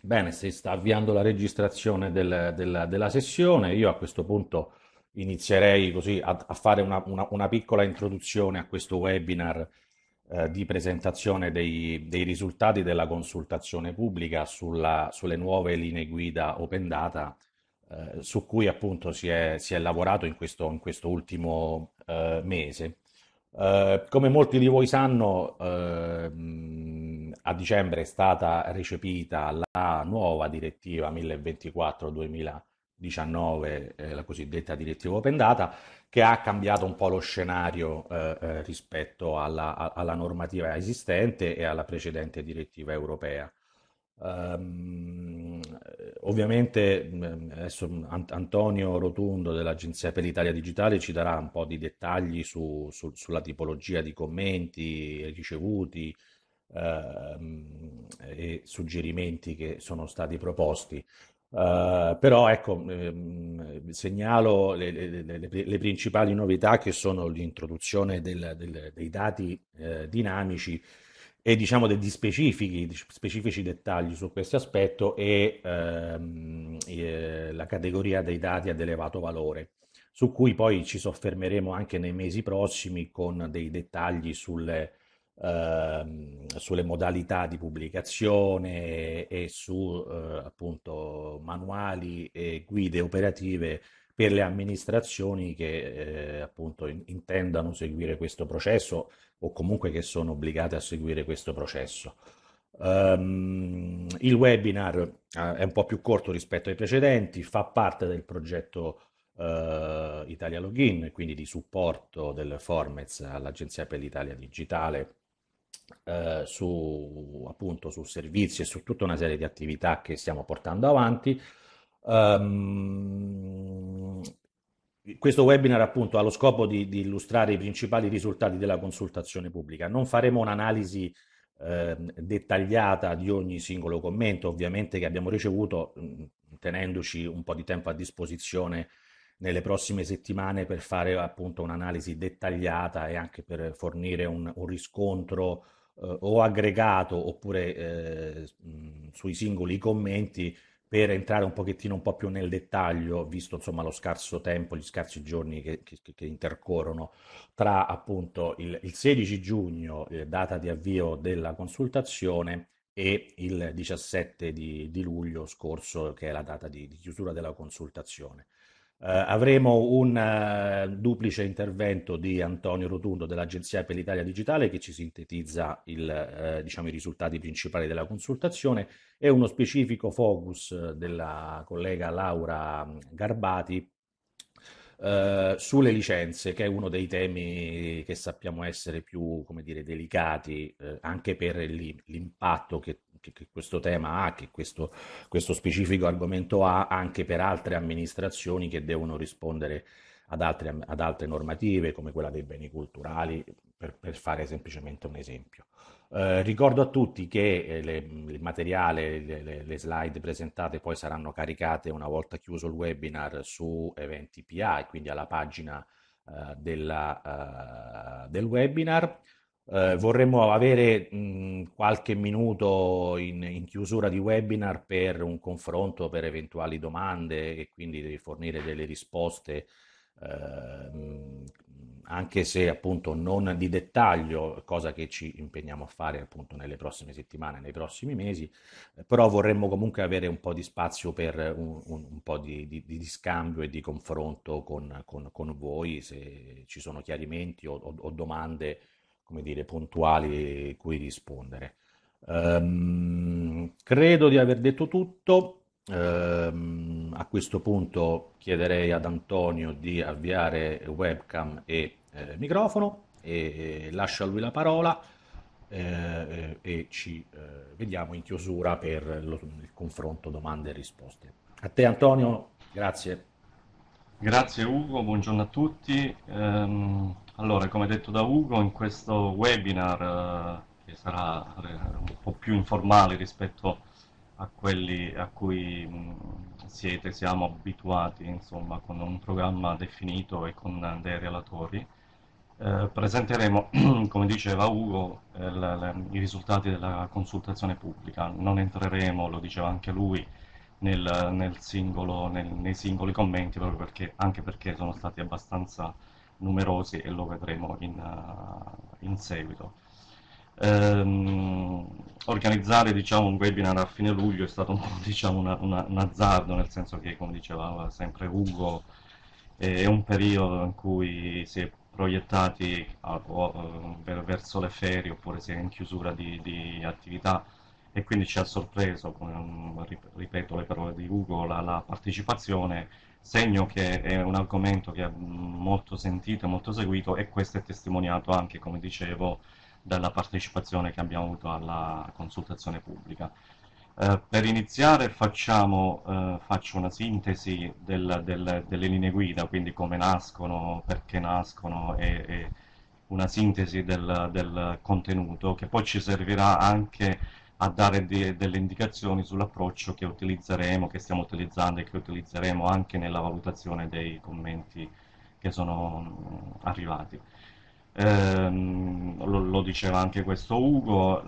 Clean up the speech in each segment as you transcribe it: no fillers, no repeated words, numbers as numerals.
Bene, si sta avviando la registrazione della sessione. Io a questo punto inizierei così a fare una piccola introduzione a questo webinar di presentazione dei risultati della consultazione pubblica sulle nuove linee guida Open Data, su cui appunto si è lavorato in questo ultimo mese. Come molti di voi sanno, a dicembre è stata recepita la nuova direttiva 1024-2019, la cosiddetta direttiva Open Data, che ha cambiato un po' lo scenario rispetto alla normativa esistente e alla precedente direttiva europea. Ehm, Ovviamente adesso Antonio Rotundo dell'Agenzia per l'Italia Digitale ci darà un po' di dettagli sulla tipologia di commenti ricevuti e suggerimenti che sono stati proposti. Però ecco, segnalo le principali novità che sono l'introduzione dei dati dinamici e diciamo degli specifici dettagli su questo aspetto e la categoria dei dati ad elevato valore, su cui poi ci soffermeremo anche nei mesi prossimi con dei dettagli sulle modalità di pubblicazione e su appunto manuali e guide operative per le amministrazioni che appunto intendano seguire questo processo o comunque che sono obbligate a seguire questo processo. Il webinar è un po' più corto rispetto ai precedenti, fa parte del progetto Italia Login, quindi di supporto del Formez all'Agenzia per l'Italia Digitale appunto su servizi e su tutta una serie di attività che stiamo portando avanti. Ehm, Questo webinar appunto ha lo scopo di illustrare i principali risultati della consultazione pubblica. Non faremo un'analisi dettagliata di ogni singolo commento, ovviamente che abbiamo ricevuto, tenendoci un po' di tempo a disposizione nelle prossime settimane per fare appunto un'analisi dettagliata e anche per fornire un riscontro o aggregato oppure sui singoli commenti per entrare un pochettino un po' più nel dettaglio, visto insomma lo scarso tempo, gli scarsi giorni che intercorrono tra appunto il 16 giugno, data di avvio della consultazione, e il 17 di luglio scorso, che è la data di chiusura della consultazione. Avremo un duplice intervento di Antonio Rotundo dell'Agenzia per l'Italia Digitale che ci sintetizza diciamo, i risultati principali della consultazione e uno specifico focus della collega Laura Garbati sulle licenze, che è uno dei temi che sappiamo essere più, come dire, delicati anche per l'impatto che questo tema ha, che questo specifico argomento ha anche per altre amministrazioni che devono rispondere ad altre normative, come quella dei beni culturali, per fare semplicemente un esempio. Ricordo a tutti che il materiale, le slide presentate poi saranno caricate una volta chiuso il webinar su Eventi PA e quindi alla pagina del webinar. Vorremmo avere qualche minuto in chiusura di webinar per un confronto, per eventuali domande e quindi di fornire delle risposte, ehm, anche se appunto non di dettaglio, cosa che ci impegniamo a fare appunto nelle prossime settimane, nei prossimi mesi, però vorremmo comunque avere un po' di spazio per un po' di scambio e di confronto con voi, se ci sono chiarimenti o domande, come dire, puntuali cui rispondere. Credo di aver detto tutto. A questo punto chiederei ad Antonio di avviare webcam e microfono e lascio a lui la parola e ci vediamo in chiusura per il confronto domande e risposte. A te Antonio, grazie. Grazie Ugo, buongiorno a tutti. Allora, come detto da Ugo, in questo webinar, che sarà un po' più informale rispetto a quelli a cui siamo abituati, insomma, con un programma definito e con dei relatori, Presenteremo, come diceva Ugo, i risultati della consultazione pubblica. Non entreremo, lo diceva anche lui, nei singoli commenti, proprio perché, anche perché sono stati abbastanza numerosi e lo vedremo in seguito. Organizzare, diciamo, un webinar a fine luglio è stato un po', diciamo, un azzardo, nel senso che, come diceva sempre Ugo, è un periodo in cui si è proiettati verso le ferie, oppure si è in chiusura di attività, e quindi ci ha sorpreso, ripeto le parole di Ugo, la partecipazione, segno che è un argomento che è molto sentito e molto seguito, e questo è testimoniato anche, come dicevo, dalla partecipazione che abbiamo avuto alla consultazione pubblica. Per iniziare faccio una sintesi delle linee guida, quindi come nascono, perché nascono, e una sintesi del contenuto, che poi ci servirà anche a dare delle indicazioni sull'approccio che utilizzeremo, che stiamo utilizzando e che utilizzeremo anche nella valutazione dei commenti che sono arrivati. Lo diceva anche questo Ugo,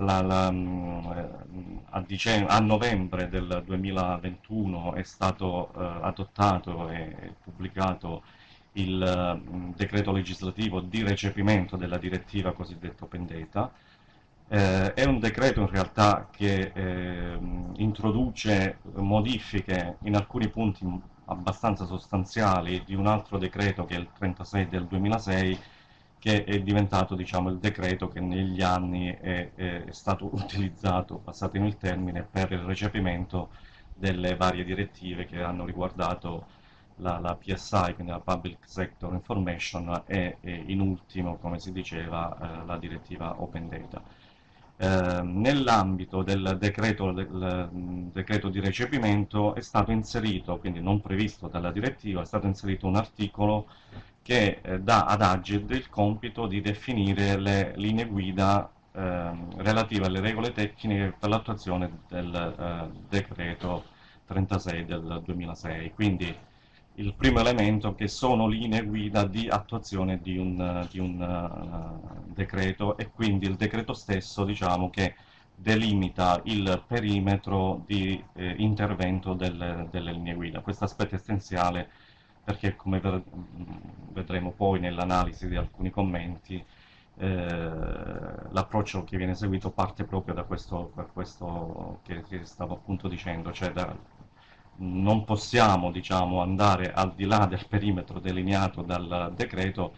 a novembre del 2021 è stato adottato e pubblicato il decreto legislativo di recepimento della direttiva cosiddetta Open Data. È un decreto in realtà che introduce modifiche in alcuni punti abbastanza sostanziali di un altro decreto, che è il 36 del 2006, che è diventato, diciamo, il decreto che negli anni è stato utilizzato, passatemi il termine, per il recepimento delle varie direttive che hanno riguardato la PSI, quindi la Public Sector Information, e in ultimo, come si diceva, la direttiva Open Data. Nell'ambito del decreto di recepimento è stato inserito, quindi non previsto dalla direttiva, è stato inserito un articolo che dà ad Agid il compito di definire le linee guida relative alle regole tecniche per l'attuazione del decreto 36 del 2006. Quindi il primo elemento, che sono linee guida di attuazione di un decreto, e quindi il decreto stesso, diciamo, che delimita il perimetro di intervento delle linee guida. Questo aspetto è essenziale perché, come vedremo poi nell'analisi di alcuni commenti, l'approccio che viene seguito parte proprio da questo che stavo appunto dicendo, cioè non possiamo, diciamo, andare al di là del perimetro delineato dal decreto,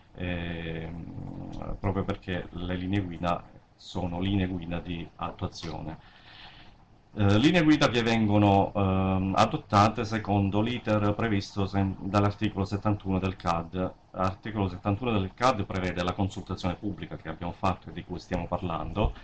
proprio perché le linee guida sono linee guida di attuazione. Linee guida che vengono adottate secondo l'iter previsto dall'articolo 71 del CAD. L'articolo 71 del CAD prevede la consultazione pubblica che abbiamo fatto e di cui stiamo parlando,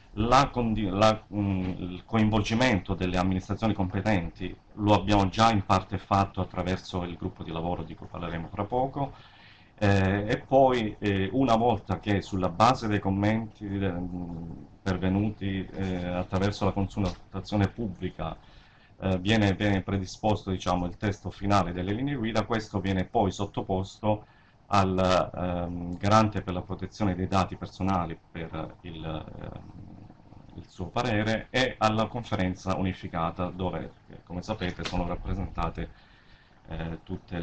il coinvolgimento delle amministrazioni competenti lo abbiamo già in parte fatto attraverso il gruppo di lavoro di cui parleremo fra poco, e poi una volta che sulla base dei commenti pervenuti attraverso la consultazione pubblica viene predisposto, diciamo, il testo finale delle linee guida, questo viene poi sottoposto al garante per la protezione dei dati personali per il suo parere, e alla conferenza unificata, dove, come sapete, sono rappresentate tutte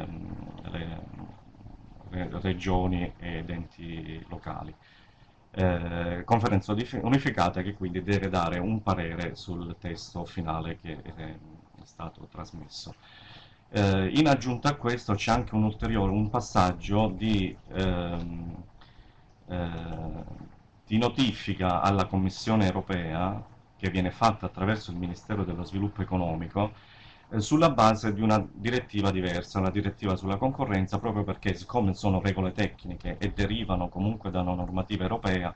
le regioni ed enti locali. Conferenza unificata che quindi deve dare un parere sul testo finale che è stato trasmesso. In aggiunta a questo c'è anche un passaggio di notifica alla Commissione europea, che viene fatta attraverso il Ministero dello Sviluppo Economico, sulla base di una direttiva diversa, una direttiva sulla concorrenza, proprio perché, siccome sono regole tecniche e derivano comunque da una normativa europea,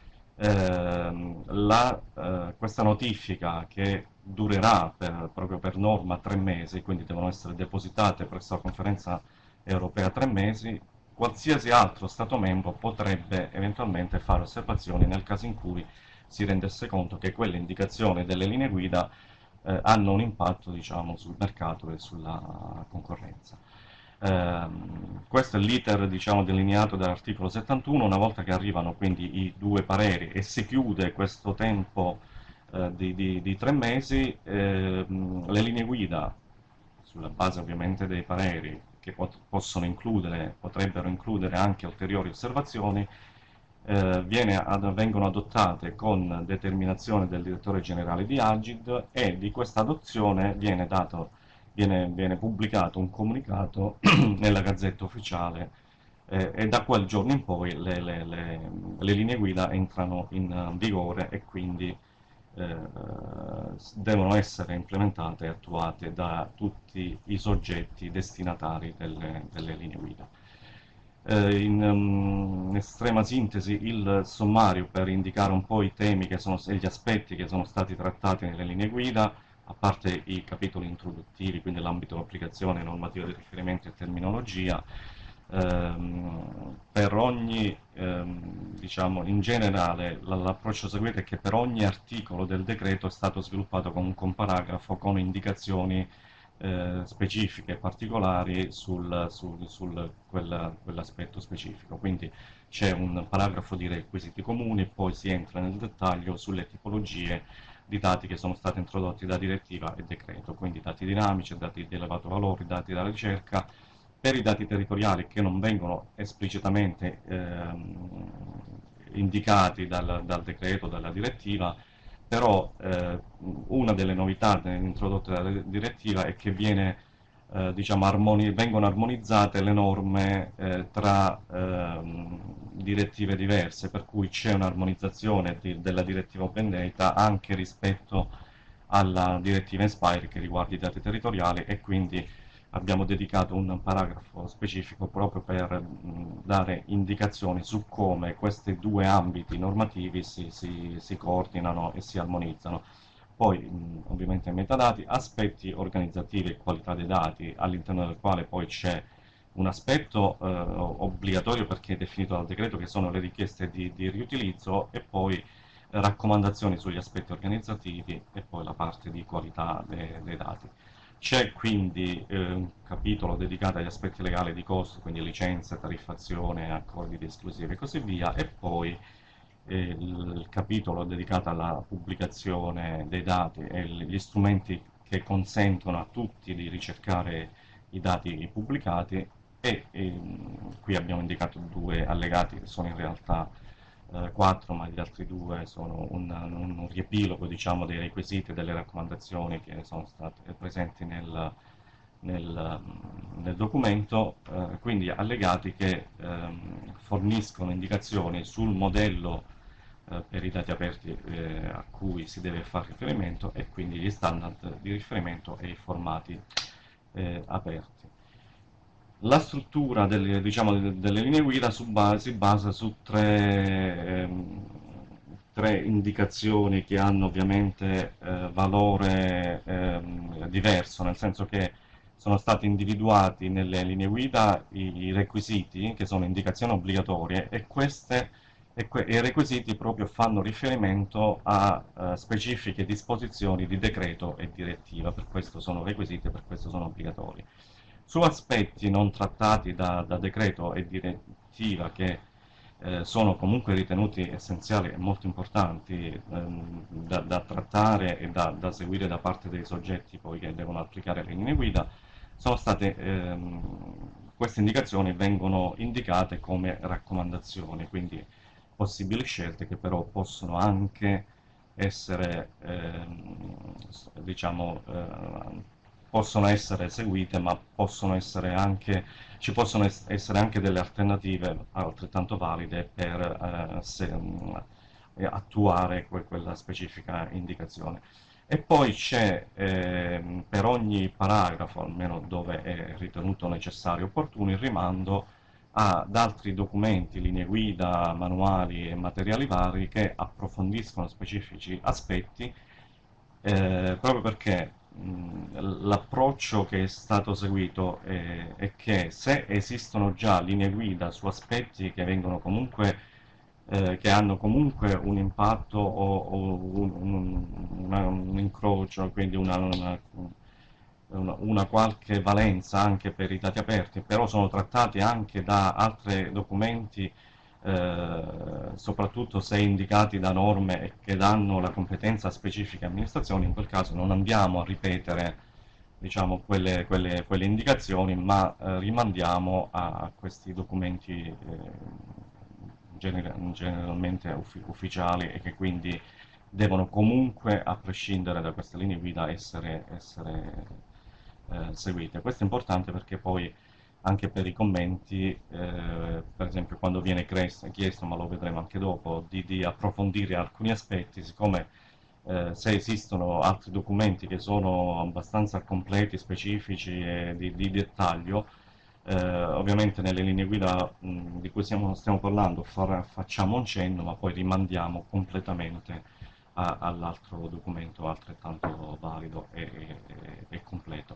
questa notifica, che durerà proprio per norma 3 mesi, quindi devono essere depositate presso la conferenza europea 3 mesi, qualsiasi altro Stato membro potrebbe eventualmente fare osservazioni nel caso in cui si rendesse conto che quelle indicazioni delle linee guida hanno un impatto, diciamo, sul mercato e sulla concorrenza. Questo è l'iter, diciamo, delineato dall'articolo 71. Una volta che arrivano quindi i due pareri e si chiude questo tempo di 3 mesi, le linee guida, sulla base ovviamente dei pareri, che possono includere, potrebbero includere anche ulteriori osservazioni, vengono adottate con determinazione del direttore generale di Agid, e di questa adozione viene pubblicato un comunicato nella Gazzetta Ufficiale, e da quel giorno in poi le linee guida entrano in vigore, e quindi eh, devono essere implementate e attuate da tutti i soggetti destinatari delle linee guida. In estrema sintesi, il sommario per indicare un po' i temi e gli aspetti che sono stati trattati nelle linee guida, a parte i capitoli introduttivi, quindi l'ambito di applicazione, normativa di riferimento e terminologia. Per ogni, diciamo, in generale, l'approccio seguito è che per ogni articolo del decreto è stato sviluppato con un comparagrafo con indicazioni specifiche e particolari su quell'aspetto specifico. Quindi c'è un paragrafo di requisiti comuni, poi si entra nel dettaglio sulle tipologie di dati che sono stati introdotti da direttiva e decreto, quindi dati dinamici, dati di elevato valore, dati da ricerca. Per i dati territoriali che non vengono esplicitamente indicati dal decreto, dalla direttiva, però una delle novità introdotte dalla direttiva è che diciamo, vengono armonizzate le norme tra direttive diverse, per cui c'è un'armonizzazione della direttiva Open Data anche rispetto alla direttiva Inspire che riguarda i dati territoriali, e quindi abbiamo dedicato un paragrafo specifico proprio per dare indicazioni su come questi due ambiti normativi si coordinano e si armonizzano. Poi ovviamente metadati, aspetti organizzativi e qualità dei dati, all'interno del quale poi c'è un aspetto obbligatorio perché è definito dal decreto, che sono le richieste di riutilizzo, e poi raccomandazioni sugli aspetti organizzativi, e poi la parte di qualità dei dati. C'è quindi un capitolo dedicato agli aspetti legali di costo, quindi licenze, tariffazione, accordi di esclusiva e così via, e poi il capitolo dedicato alla pubblicazione dei dati e gli strumenti che consentono a tutti di ricercare i dati pubblicati, e qui abbiamo indicato due allegati che sono in realtà quattro, ma gli altri due sono un riepilogo, diciamo, dei requisiti e delle raccomandazioni che sono state presenti nel documento, quindi allegati che forniscono indicazioni sul modello per i dati aperti a cui si deve fare riferimento, e quindi gli standard di riferimento e i formati aperti. La struttura diciamo, delle linee guida si basa su tre indicazioni che hanno ovviamente valore diverso, nel senso che sono stati individuati nelle linee guida i requisiti, che sono indicazioni obbligatorie, e i requisiti proprio fanno riferimento a specifiche disposizioni di decreto e direttiva, per questo sono requisiti e per questo sono obbligatori. Su aspetti non trattati da decreto e direttiva, che sono comunque ritenuti essenziali e molto importanti da trattare e da seguire da parte dei soggetti poi che devono applicare le linee guida, queste indicazioni vengono indicate come raccomandazioni, quindi possibili scelte che però possono anche essere, diciamo, possono essere seguite, ma ci possono essere anche delle alternative altrettanto valide per attuare quella specifica indicazione. E poi c'è per ogni paragrafo, almeno dove è ritenuto necessario e opportuno, il rimando ad altri documenti, linee guida, manuali e materiali vari che approfondiscono specifici aspetti, proprio perché l'approccio che è stato seguito è che se esistono già linee guida su aspetti che vengono comunque che hanno comunque un impatto o un incrocio, quindi una qualche valenza anche per i dati aperti, però sono trattati anche da altri documenti, soprattutto se indicati da norme e che danno la competenza a specifiche amministrazioni. In quel caso non andiamo a ripetere, diciamo, quelle indicazioni, ma rimandiamo a questi documenti generalmente ufficiali, e che quindi devono comunque, a prescindere da queste linee guida, essere seguite. Questo è importante perché poi anche per i commenti, per esempio quando viene chiesto, ma lo vedremo anche dopo, di approfondire alcuni aspetti, siccome se esistono altri documenti che sono abbastanza completi, specifici e di dettaglio, ovviamente nelle linee guida di cui stiamo parlando facciamo un cenno, ma poi rimandiamo completamente all'altro documento altrettanto valido e completo.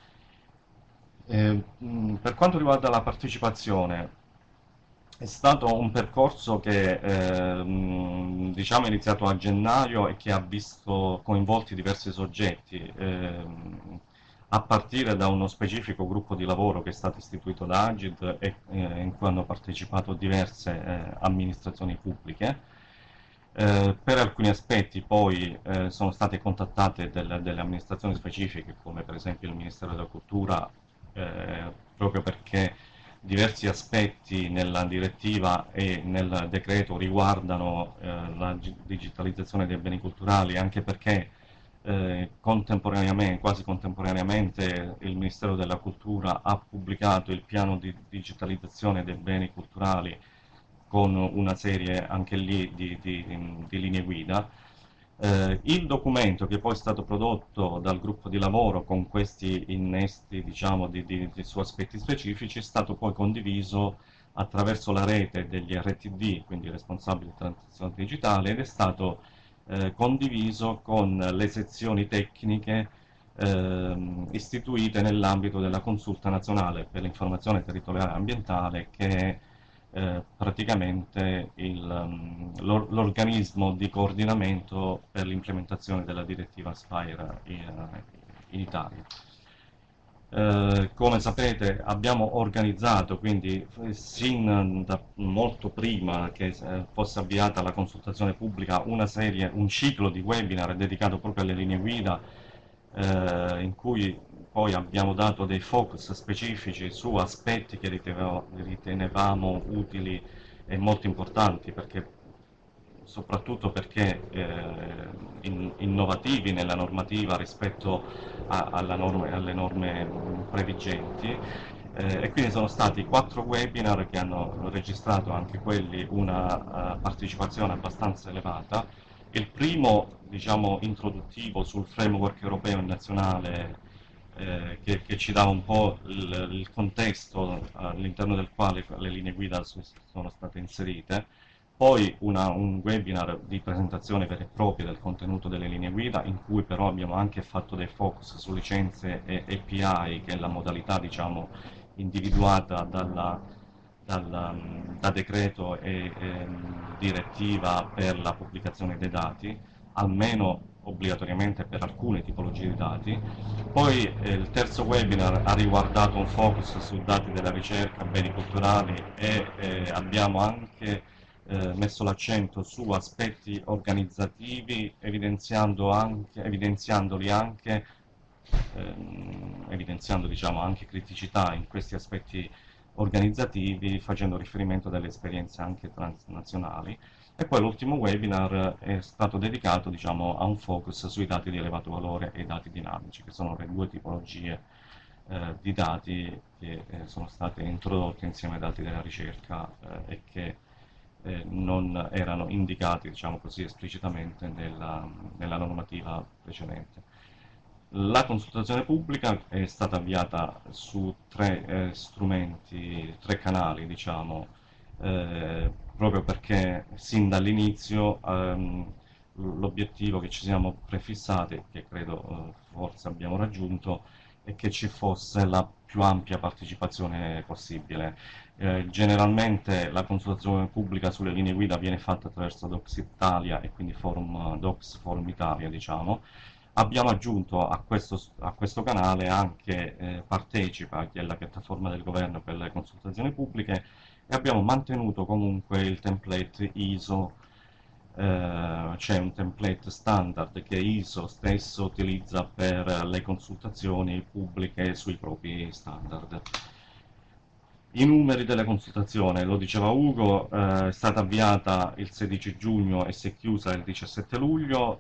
Per quanto riguarda la partecipazione, è stato un percorso che diciamo è iniziato a gennaio e che ha visto coinvolti diversi soggetti, a partire da uno specifico gruppo di lavoro che è stato istituito da Agid e in cui hanno partecipato diverse amministrazioni pubbliche. Per alcuni aspetti poi sono state contattate delle amministrazioni specifiche, come per esempio il Ministero della Cultura, proprio perché diversi aspetti nella direttiva e nel decreto riguardano la digitalizzazione dei beni culturali, anche perché contemporaneamente, quasi contemporaneamente, il Ministero della Cultura ha pubblicato il piano di digitalizzazione dei beni culturali con una serie anche lì di linee guida. Il documento che poi è stato prodotto dal gruppo di lavoro con questi innesti, diciamo, su aspetti specifici, è stato poi condiviso attraverso la rete degli RTD, quindi responsabili di transizione digitale, ed è stato condiviso con le sezioni tecniche istituite nell'ambito della Consulta Nazionale per l'Informazione Territoriale Ambientale, che è praticamente l'organismo di coordinamento per l'implementazione della direttiva SPIRE in Italia. Come sapete abbiamo organizzato, quindi sin da molto prima che fosse avviata la consultazione pubblica, un ciclo di webinar dedicato proprio alle linee guida, in cui poi abbiamo dato dei focus specifici su aspetti che ritenevamo utili e molto importanti, soprattutto perché innovativi nella normativa rispetto alle norme previgenti, e quindi sono stati 4 webinar che hanno registrato anche quelli una partecipazione abbastanza elevata. Il primo, diciamo, introduttivo sul framework europeo e nazionale, che ci dava un po' il contesto all'interno del quale le linee guida sono state inserite. Poi un webinar di presentazione vera e propria del contenuto delle linee guida, in cui però abbiamo anche fatto dei focus su licenze e API, che è la modalità, diciamo, individuata da decreto e direttiva per la pubblicazione dei dati, almeno obbligatoriamente per alcune tipologie di dati. Poi il terzo webinar ha riguardato un focus sui dati della ricerca, beni culturali, e abbiamo anche messo l'accento su aspetti organizzativi, evidenziando, diciamo, anche criticità in questi aspetti organizzativi, facendo riferimento a delle esperienze anche transnazionali. E poi l'ultimo webinar è stato dedicato, diciamo, a un focus sui dati di elevato valore e i dati dinamici, che sono le due tipologie di dati che sono state introdotte insieme ai dati della ricerca e che non erano indicati, diciamo così, esplicitamente nella normativa precedente. La consultazione pubblica è stata avviata su 3 strumenti, 3 canali, diciamo, proprio perché sin dall'inizio l'obiettivo che ci siamo prefissati, che credo forse abbiamo raggiunto, è che ci fosse la più ampia partecipazione possibile. Generalmente la consultazione pubblica sulle linee guida viene fatta attraverso Docs Italia e quindi Docs Forum Italia, diciamo. Abbiamo aggiunto a questo canale anche Partecipa, che è la piattaforma del governo per le consultazioni pubbliche, e abbiamo mantenuto comunque il template ISO. C'è un template standard che ISO stesso utilizza per le consultazioni pubbliche sui propri standard. I numeri della consultazione, lo diceva Ugo, è stata avviata il 16 giugno e si è chiusa il 17 luglio.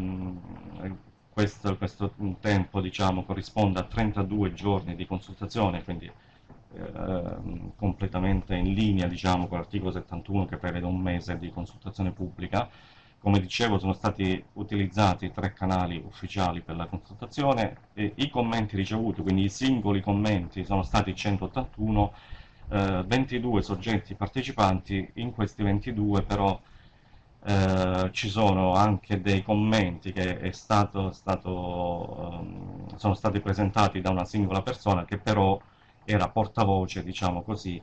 Questo tempo, diciamo, corrisponde a 32 giorni di consultazione, quindi completamente in linea, diciamo, con l'articolo 71 che prevede un mese di consultazione pubblica. Come dicevo, sono stati utilizzati 3 canali ufficiali per la consultazione e i commenti ricevuti, quindi i singoli commenti, sono stati 181, 22 soggetti partecipanti. In questi 22 però ci sono anche dei commenti che sono stati presentati da una singola persona che però era portavoce, diciamo così,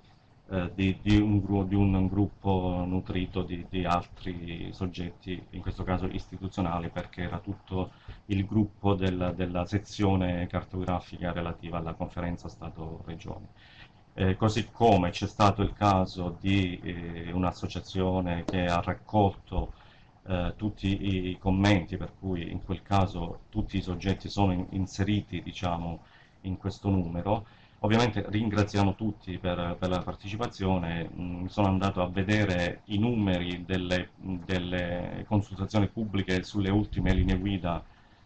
di un gruppo nutrito di altri soggetti, in questo caso istituzionali, perché era tutto il gruppo della sezione cartografica relativa alla conferenza Stato-Regioni. Così come c'è stato il caso di un'associazione che ha raccolto tutti i commenti, per cui in quel caso tutti i soggetti sono inseriti, diciamo, in questo numero. Ovviamente ringraziamo tutti per la partecipazione. Sono andato a vedere i numeri delle consultazioni pubbliche sulle ultime linee guida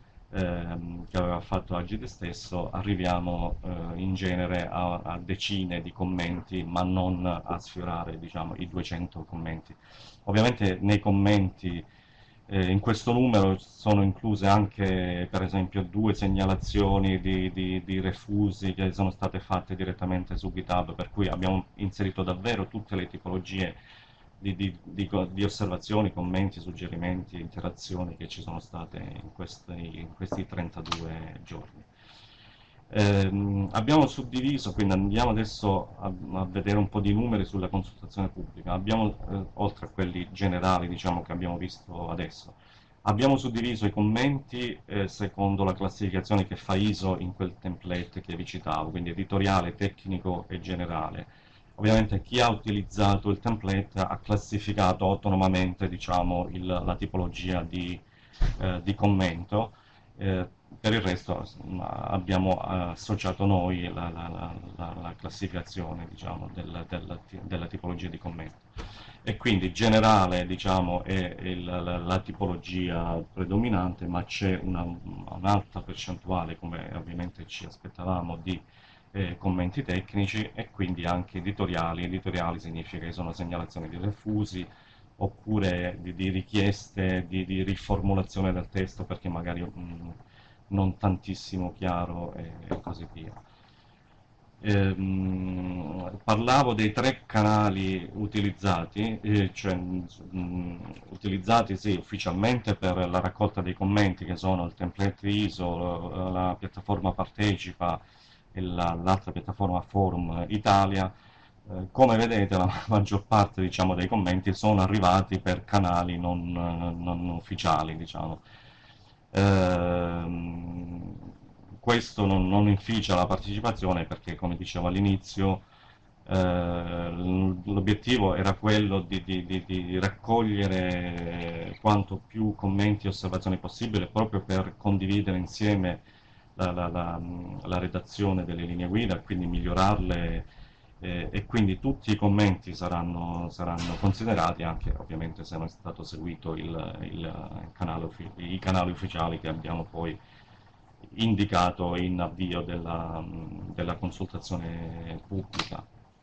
che aveva fatto Agide stesso. Arriviamo in genere a decine di commenti, ma non a sfiorare, diciamo, i 200 commenti. Ovviamente nei commenti in questo numero sono incluse anche, per esempio, 2 segnalazioni di refusi che sono state fatte direttamente su GitHub, per cui abbiamo inserito davvero tutte le tipologie di osservazioni, commenti, suggerimenti, interazioni che ci sono state in questi 32 giorni. Abbiamo suddiviso, quindi andiamo adesso a vedere un po' di numeri sulla consultazione pubblica. Abbiamo, oltre a quelli generali, diciamo, che abbiamo visto adesso, abbiamo suddiviso i commenti secondo la classificazione che fa ISO in quel template che vi citavo, quindi editoriale, tecnico e generale. Ovviamente chi ha utilizzato il template ha classificato autonomamente, diciamo, la tipologia di commento. Per il resto abbiamo associato noi la classificazione, diciamo, della tipologia di commento. E quindi generale, diciamo, è la tipologia predominante, ma c'è un'alta percentuale, come ovviamente ci aspettavamo, di commenti tecnici e quindi anche editoriali. Editoriali significa che sono segnalazioni di refusi oppure di richieste di riformulazione del testo perché magari non tantissimo chiaro e così via. Parlavo dei 3 canali utilizzati, utilizzati sì, ufficialmente per la raccolta dei commenti, che sono il template ISO, la piattaforma Partecipa e l'altra piattaforma Forum Italia. Come vedete, la maggior parte, diciamo, dei commenti sono arrivati per canali non ufficiali, diciamo. Questo non inficia la partecipazione perché, come dicevo all'inizio, l'obiettivo era quello di raccogliere quanto più commenti e osservazioni possibile proprio per condividere insieme la redazione delle linee guida, quindi migliorarle e quindi tutti i commenti saranno considerati, anche ovviamente se non è stato seguito i canali ufficiali che abbiamo poi indicato in avvio della consultazione pubblica.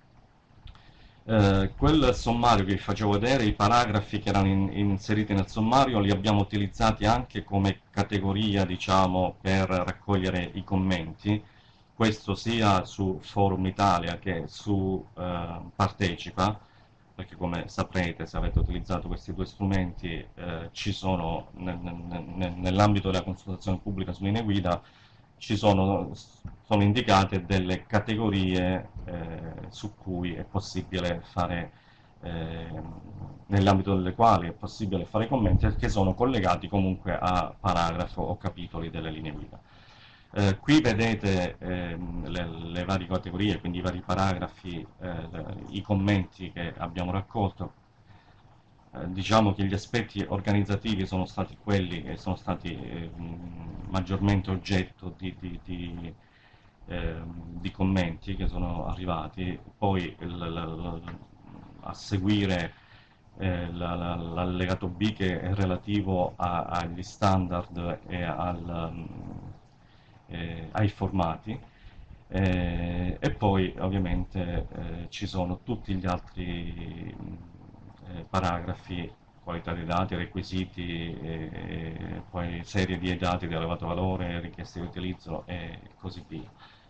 Quel sommario che vi facevo vedere, i paragrafi che erano inseriti nel sommario, li abbiamo utilizzati anche come categoria, diciamo, per raccogliere i commenti. Questo sia su Forum Italia che su Partecipa, perché come saprete, se avete utilizzato questi 2 strumenti, ci sono nell'ambito della consultazione pubblica su linee guida sono indicate delle categorie su cui è possibile fare nell'ambito delle quali è possibile fare commenti e che sono collegati comunque a paragrafo o capitoli delle linee guida. Qui vedete le varie categorie, quindi i vari paragrafi, i commenti che abbiamo raccolto. Diciamo che gli aspetti organizzativi sono stati quelli che sono stati maggiormente oggetto di commenti che sono arrivati, poi a seguire l'allegato B che è relativo agli standard e ai formati, e poi ovviamente ci sono tutti gli altri paragrafi, qualità dei dati, requisiti, poi serie di dati di elevato valore, richieste di utilizzo e così via.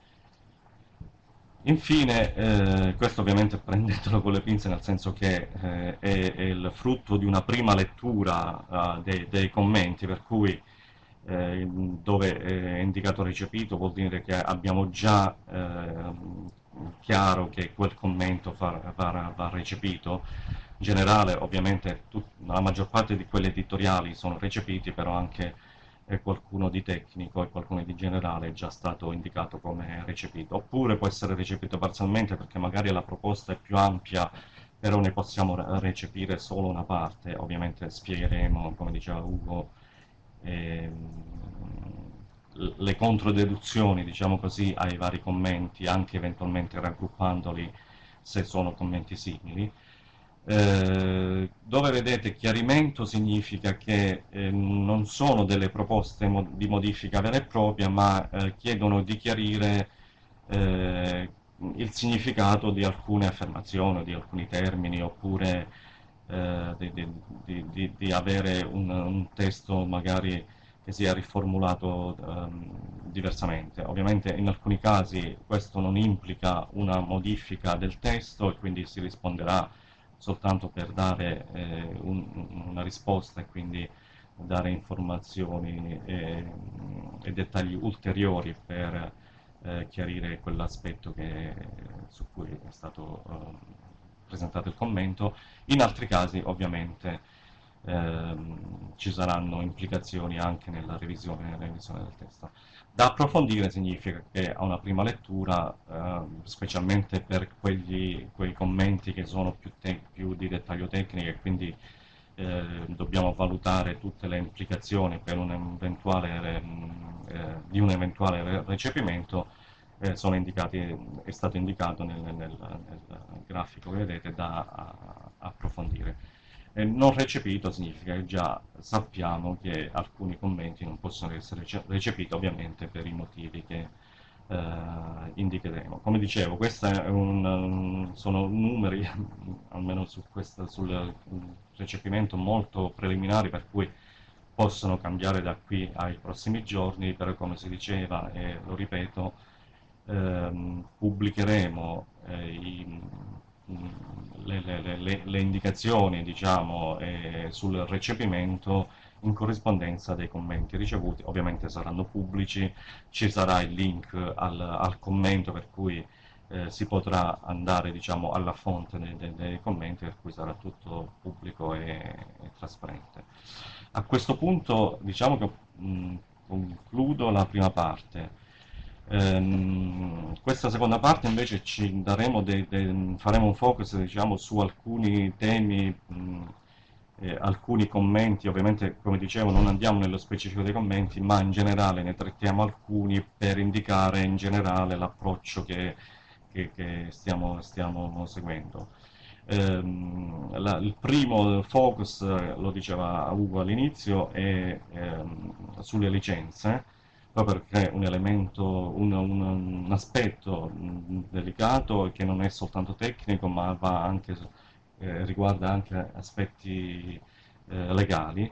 Infine, questo ovviamente prendetelo con le pinze, nel senso che è il frutto di una prima lettura dei commenti, per cui dove è indicato recepito vuol dire che abbiamo già chiaro che quel commento va recepito. In generale, ovviamente, la maggior parte di quelli editoriali sono recepiti, però anche qualcuno di tecnico e qualcuno di generale è già stato indicato come recepito. Oppure può essere recepito parzialmente perché magari la proposta è più ampia, però ne possiamo recepire solo una parte. Ovviamente spiegheremo, come diceva Ugo, le controdeduzioni, diciamo così, ai vari commenti, anche eventualmente raggruppandoli se sono commenti simili. Dove vedete chiarimento significa che non sono delle proposte di modifica vera e propria, ma chiedono di chiarire il significato di alcune affermazioni, di alcuni termini, oppure di avere un testo magari che sia riformulato diversamente. Ovviamente in alcuni casi questo non implica una modifica del testo e quindi si risponderà soltanto per dare una risposta e quindi dare informazioni e dettagli ulteriori per chiarire quell'aspetto su cui è stato presentato il commento. In altri casi ovviamente ci saranno implicazioni anche nella revisione del testo. Da approfondire significa che a una prima lettura, specialmente per quei commenti che sono più di dettaglio tecnico e quindi dobbiamo valutare tutte le implicazioni per di un eventuale recepimento, è stato indicato nel grafico che vedete da approfondire. Non recepito significa che già sappiamo che alcuni commenti non possono essere recepiti, ovviamente per i motivi che indicheremo. Come dicevo, questi sono numeri, almeno sul recepimento, molto preliminari, per cui possono cambiare da qui ai prossimi giorni, però come si diceva, e lo ripeto, pubblicheremo le indicazioni, diciamo, sul recepimento in corrispondenza dei commenti ricevuti. Ovviamente saranno pubblici, ci sarà il link al commento, per cui si potrà andare, diciamo, alla fonte dei commenti, per cui sarà tutto pubblico e trasparente. A questo punto diciamo che concludo la prima parte. Questa seconda parte invece faremo un focus, diciamo, su alcuni temi, alcuni commenti. Ovviamente, come dicevo, non andiamo nello specifico dei commenti, ma in generale ne trattiamo alcuni per indicare in generale l'approccio che stiamo seguendo. Il primo focus, lo diceva Ugo all'inizio, è sulle licenze, proprio perché è un elemento, un aspetto delicato che non è soltanto tecnico, ma riguarda anche aspetti legali.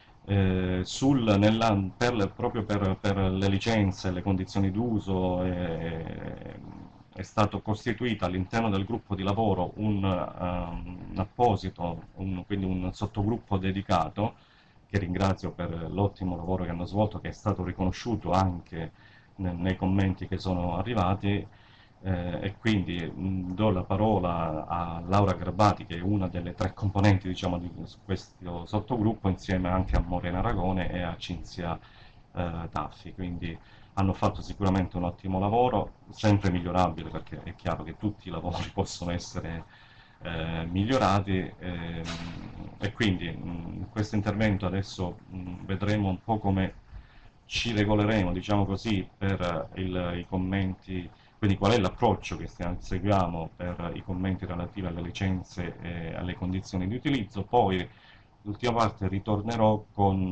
Proprio per le licenze, le condizioni d'uso, è stato costituito all'interno del gruppo di lavoro un apposito, quindi un sottogruppo dedicato, che ringrazio per l'ottimo lavoro che hanno svolto, che è stato riconosciuto anche nei commenti che sono arrivati, e quindi do la parola a Laura Garbati, che è una delle tre componenti, diciamo, di questo sottogruppo, insieme anche a Morena Aragone e a Cinzia Taffi. Quindi hanno fatto sicuramente un ottimo lavoro, sempre migliorabile, perché è chiaro che tutti i lavori possono essere migliorati, e quindi in questo intervento adesso vedremo un po' come ci regoleremo, diciamo così, per i commenti, quindi qual è l'approccio che seguiamo per i commenti relativi alle licenze e alle condizioni di utilizzo. Poi l'ultima parte ritornerò con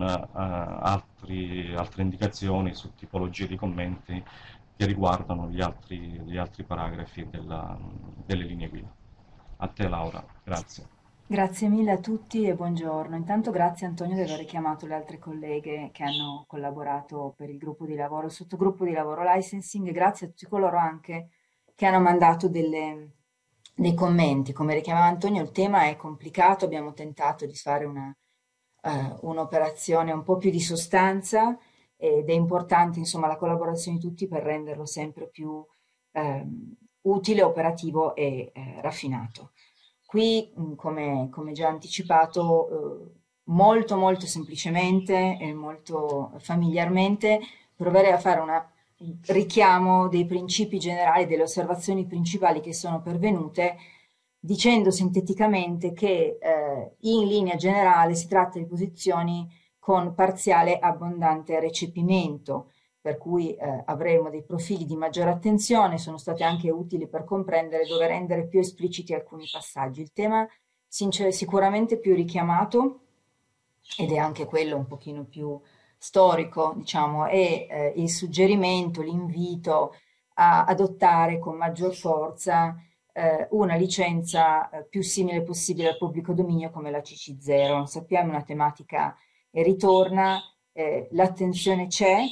altre indicazioni su tipologie di commenti che riguardano gli altri paragrafi delle linee guida. A te Laura, grazie. Grazie mille a tutti e buongiorno. Intanto grazie Antonio di aver richiamato le altre colleghe che hanno collaborato per il gruppo di lavoro, il sottogruppo di lavoro licensing, e grazie a tutti coloro anche che hanno mandato dei commenti. Come richiamava Antonio, il tema è complicato, abbiamo tentato di fare un'operazione un po' più di sostanza ed è importante insomma la collaborazione di tutti per renderlo sempre più utile, operativo e raffinato. Qui, come già anticipato, molto molto semplicemente e molto familiarmente proverei a fare un richiamo dei principi generali, delle osservazioni principali che sono pervenute, dicendo sinteticamente che in linea generale si tratta di posizioni con parziale abbondante recepimento, per cui avremo dei profili di maggiore attenzione, sono state anche utili per comprendere dove rendere più espliciti alcuni passaggi. Il tema sicuramente più richiamato, ed è anche quello un pochino più storico, diciamo, è il suggerimento, l'invito a adottare con maggior forza una licenza più simile possibile al pubblico dominio come la CC0. Sappiamo una tematica ritorna, l'attenzione c'è.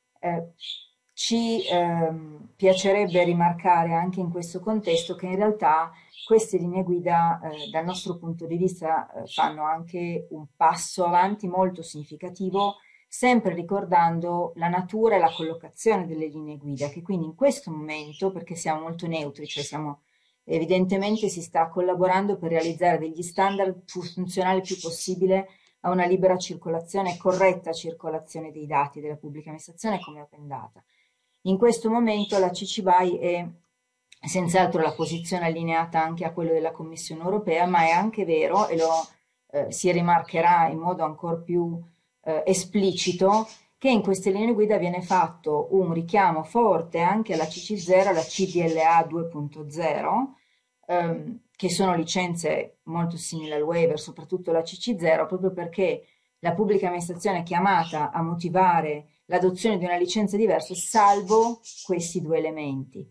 Ci piacerebbe rimarcare anche in questo contesto che in realtà queste linee guida dal nostro punto di vista fanno anche un passo avanti molto significativo, sempre ricordando la natura e la collocazione delle linee guida, che quindi in questo momento, perché siamo molto neutri, cioè evidentemente si sta collaborando per realizzare degli standard funzionali il più possibile a una libera circolazione e corretta circolazione dei dati della pubblica amministrazione come open data. In questo momento la CC BY è senz'altro la posizione allineata anche a quello della Commissione europea, ma è anche vero, e lo si rimarcherà in modo ancora più esplicito, che in queste linee guida viene fatto un richiamo forte anche alla CC0, alla CDLA 2.0, che sono licenze molto simili al waiver, soprattutto la CC0, proprio perché la pubblica amministrazione è chiamata a motivare l'adozione di una licenza diversa, salvo questi due elementi.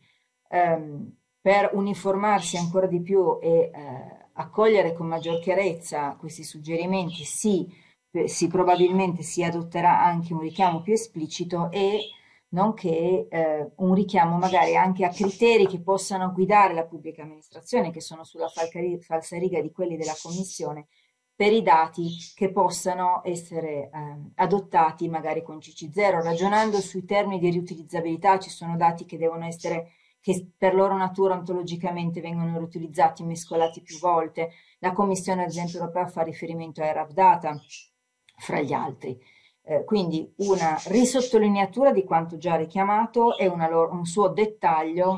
Per uniformarsi ancora di più e accogliere con maggior chiarezza questi suggerimenti, probabilmente si adotterà anche un richiamo più esplicito e nonché un richiamo magari anche a criteri che possano guidare la pubblica amministrazione, che sono sulla falsariga di quelli della Commissione, per i dati che possano essere adottati magari con CC0, ragionando sui termini di riutilizzabilità. Ci sono dati che devono essere, che per loro natura ontologicamente vengono riutilizzati, mescolati più volte. La Commissione, ad esempio, europea fa riferimento a RAV data, fra gli altri. Quindi una risottolineatura di quanto già richiamato e un suo dettaglio,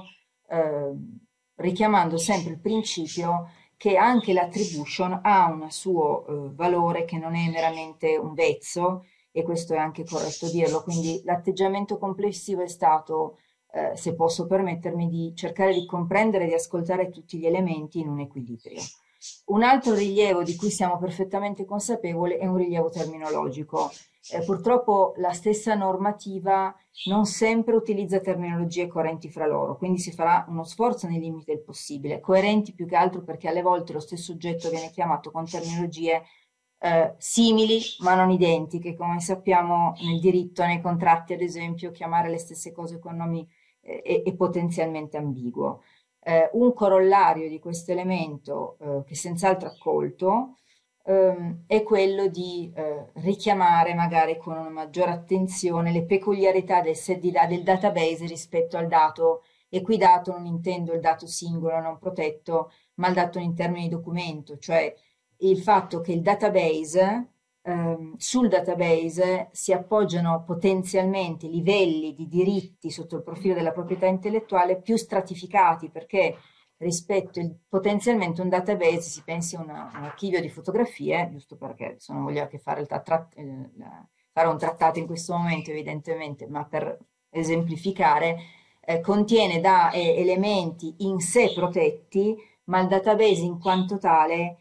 richiamando sempre il principio che anche l'attribution ha un suo valore, che non è meramente un vezzo, e questo è anche corretto dirlo. Quindi l'atteggiamento complessivo è stato, se posso permettermi, di cercare di comprendere e di ascoltare tutti gli elementi in un equilibrio. Un altro rilievo di cui siamo perfettamente consapevoli è un rilievo terminologico. Purtroppo la stessa normativa non sempre utilizza terminologie coerenti fra loro, quindi si farà uno sforzo nei limiti del possibile, coerenti più che altro perché alle volte lo stesso oggetto viene chiamato con terminologie simili ma non identiche, come sappiamo nel diritto, nei contratti ad esempio, chiamare le stesse cose con nomi è potenzialmente ambiguo. Un corollario di questo elemento che senz'altro accolto è quello di richiamare magari con una maggiore attenzione le peculiarità del database rispetto al dato e qui dato non intendo il dato singolo non protetto, ma il dato in termini di documento, cioè il fatto che il database, sul database si appoggiano potenzialmente livelli di diritti sotto il profilo della proprietà intellettuale più stratificati, perché rispetto potenzialmente un database, si pensi a un archivio di fotografie, giusto perché se non voglio che fare, fare un trattato in questo momento evidentemente, ma per esemplificare, contiene elementi in sé protetti, ma il database in quanto tale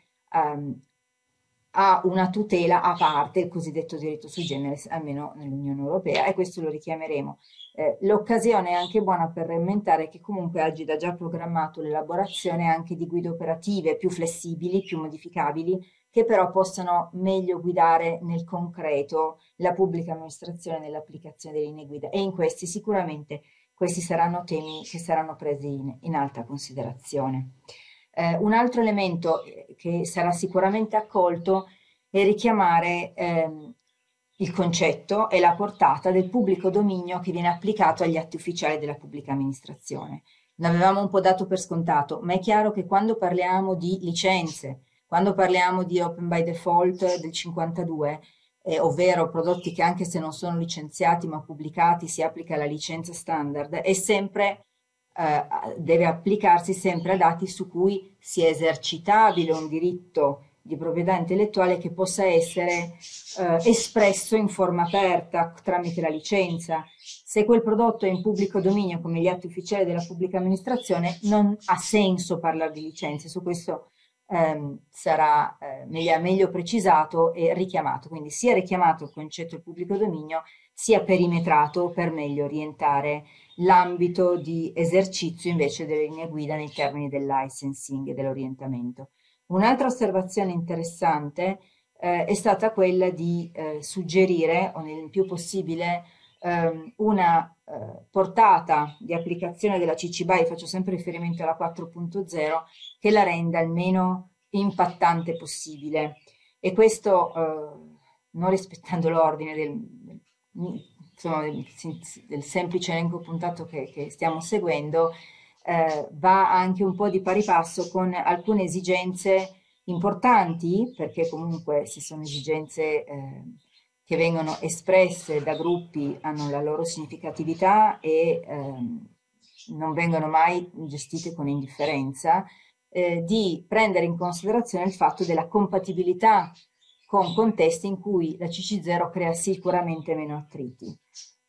ha una tutela a parte, il cosiddetto diritto sui generis, almeno nell'Unione Europea, e questo lo richiameremo. L'occasione è anche buona per rammentare che comunque Agid ha già programmato l'elaborazione anche di guide operative più flessibili, più modificabili, che però possano meglio guidare nel concreto la pubblica amministrazione nell'applicazione delle linee guida, e in questi sicuramente questi saranno temi che saranno presi in alta considerazione. Un altro elemento che sarà sicuramente accolto è richiamare il concetto e la portata del pubblico dominio che viene applicato agli atti ufficiali della pubblica amministrazione. L'avevamo un po' dato per scontato, ma è chiaro che quando parliamo di licenze, quando parliamo di open by default del 52, ovvero prodotti che anche se non sono licenziati ma pubblicati si applica la licenza standard, è sempre deve applicarsi sempre a dati su cui sia esercitabile un diritto di proprietà intellettuale che possa essere espresso in forma aperta tramite la licenza. Se quel prodotto è in pubblico dominio come gli atti ufficiali della pubblica amministrazione, non ha senso parlare di licenze. Su questo sarà meglio precisato e richiamato, quindi sia richiamato il concetto del pubblico dominio, sia perimetrato per meglio orientare l'ambito di esercizio invece delle linee guida nei termini del licensing e dell'orientamento. Un'altra osservazione interessante è stata quella di suggerire, o nel più possibile, una portata di applicazione della CC BY, faccio sempre riferimento alla 4.0, che la renda il meno impattante possibile. E questo non rispettando l'ordine del semplice elenco puntato che stiamo seguendo, va anche un po' di pari passo con alcune esigenze importanti, perché comunque se sono esigenze che vengono espresse da gruppi, hanno la loro significatività e non vengono mai gestite con indifferenza, di prendere in considerazione il fatto della compatibilità con contesti in cui la CC0 crea sicuramente meno attriti.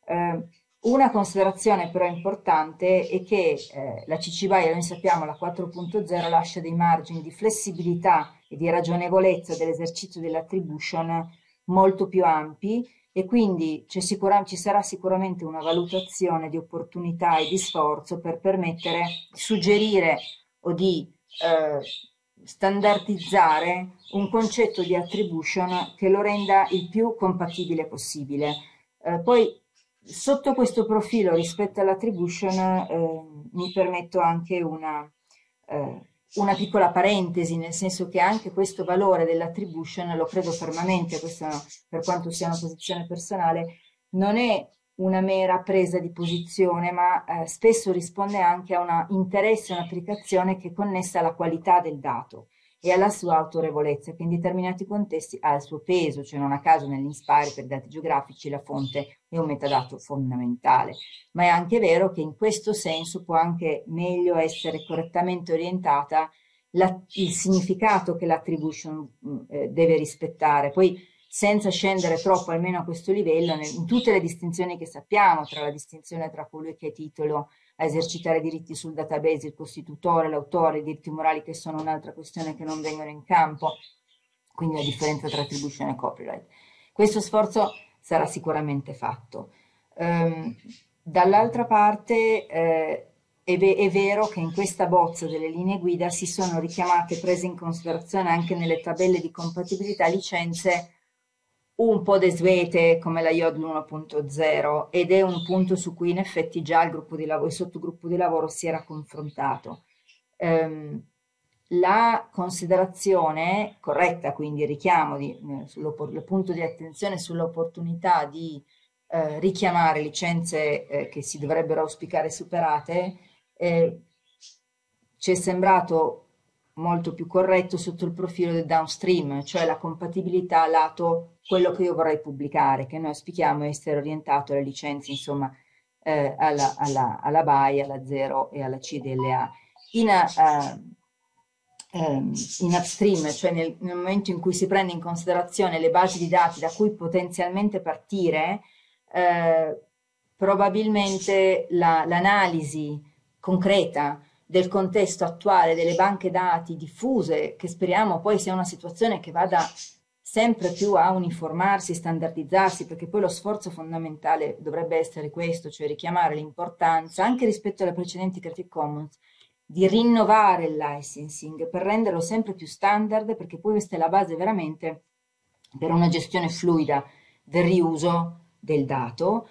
Una considerazione però importante è che la CC BY, noi sappiamo, la 4.0 lascia dei margini di flessibilità e di ragionevolezza dell'esercizio dell'attribution molto più ampi, e quindi ci sarà sicuramente una valutazione di opportunità e di sforzo per permettere di suggerire o di standardizzare un concetto di attribution che lo renda il più compatibile possibile. Poi sotto questo profilo rispetto all'attribution mi permetto anche una piccola parentesi, nel senso che anche questo valore dell'attribution, lo credo fermamente, questa per quanto sia una posizione personale, non è una mera presa di posizione, ma spesso risponde anche a un interesse, un'applicazione che è connessa alla qualità del dato e alla sua autorevolezza, che in determinati contesti ha il suo peso, cioè non a caso nell'Inspire per dati geografici la fonte è un metadato fondamentale, ma è anche vero che in questo senso può anche meglio essere correttamente orientata il significato che l'attribution deve rispettare. Poi senza scendere troppo, almeno a questo livello, in tutte le distinzioni che sappiamo, tra la distinzione tra colui che è titolo a esercitare diritti sul database, il costitutore, l'autore, i diritti morali che sono un'altra questione che non vengono in campo, quindi la differenza tra attribution e copyright. Questo sforzo sarà sicuramente fatto. Dall'altra parte è vero che in questa bozza delle linee guida si sono richiamate e prese in considerazione anche nelle tabelle di compatibilità licenze un po' desuete come la IODL 1.0, ed è un punto su cui in effetti già il gruppo di lavoro, il sottogruppo di lavoro si era confrontato. La considerazione corretta, quindi il richiamo il punto di attenzione sull'opportunità di richiamare licenze che si dovrebbero auspicare superate, eh, ci è sembrato molto più corretto sotto il profilo del downstream, cioè la compatibilità lato quello che io vorrei pubblicare, che noi auspichiamo essere orientato alle licenze, insomma, alla BY, alla 0 e alla CDLA. In upstream, cioè nel momento in cui si prende in considerazione le basi di dati da cui potenzialmente partire, eh, probabilmente l'analisi concreta del contesto attuale delle banche dati diffuse, che speriamo poi sia una situazione che vada sempre più a uniformarsi, standardizzarsi, perché poi lo sforzo fondamentale dovrebbe essere questo, cioè richiamare l'importanza, anche rispetto alle precedenti Creative Commons, di rinnovare il licensing per renderlo sempre più standard, perché poi questa è la base veramente per una gestione fluida del riuso del dato.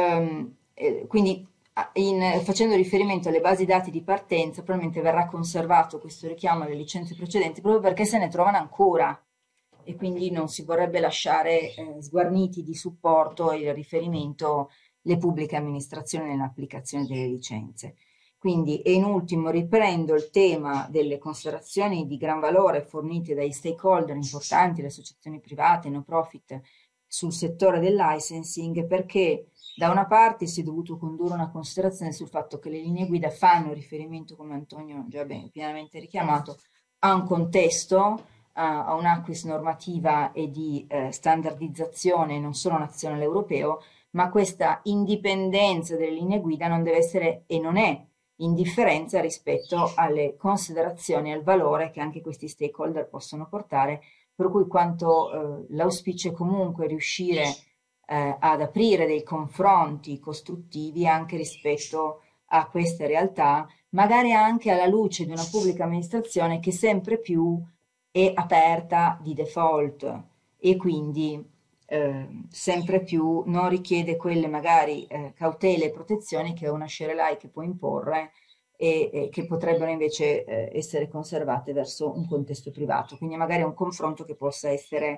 Quindi facendo riferimento alle basi dati di partenza, probabilmente verrà conservato questo richiamo alle licenze precedenti proprio perché se ne trovano ancora e quindi non si vorrebbe lasciare sguarniti di supporto e il riferimento le pubbliche amministrazioni nell'applicazione delle licenze. Quindi, e in ultimo, riprendo il tema delle considerazioni di gran valore fornite dai stakeholder importanti, le associazioni private, no profit, sul settore del licensing, perché da una parte si è dovuto condurre una considerazione sul fatto che le linee guida fanno riferimento, come Antonio già pienamente richiamato, a un contesto, a un'acquis normativa e di standardizzazione non solo nazionale europeo, ma questa indipendenza delle linee guida non deve essere e non è indifferenza rispetto alle considerazioni e al valore che anche questi stakeholder possono portare, per cui quanto l'auspicio è comunque riuscire ad aprire dei confronti costruttivi anche rispetto a queste realtà, magari anche alla luce di una pubblica amministrazione che sempre più è aperta di default e quindi sempre più non richiede quelle magari cautele e protezioni che una share alike può imporre e che potrebbero invece essere conservate verso un contesto privato. Quindi magari è un confronto che possa essere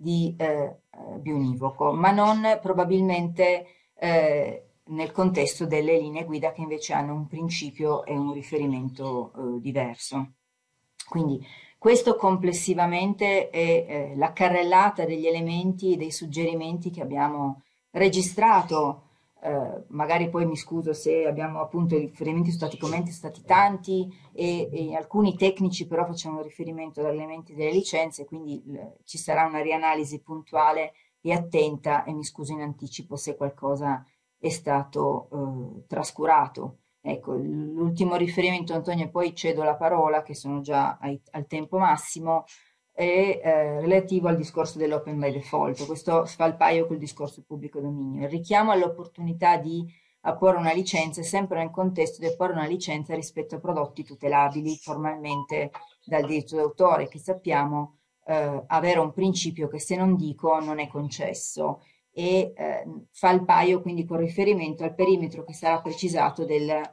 bionivoco, ma non probabilmente nel contesto delle linee guida che invece hanno un principio e un riferimento diverso. Quindi questo complessivamente è la carrellata degli elementi e dei suggerimenti che abbiamo registrato. Magari poi mi scuso se abbiamo appunto i riferimenti sono stati commenti, sono stati tanti e alcuni tecnici però facevano riferimento agli elementi delle licenze, quindi ci sarà una rianalisi puntuale e attenta e mi scuso in anticipo se qualcosa è stato trascurato. Ecco, l'ultimo riferimento, Antonio, e poi cedo la parola, che sono già al tempo massimo, è relativo al discorso dell'open by default. Questo fa il paio col discorso del pubblico dominio. Il richiamo all'opportunità di apporre una licenza è sempre nel contesto di apporre una licenza rispetto a prodotti tutelabili formalmente dal diritto d'autore, che sappiamo avere un principio che se non dico non è concesso e fa il paio quindi con riferimento al perimetro che sarà precisato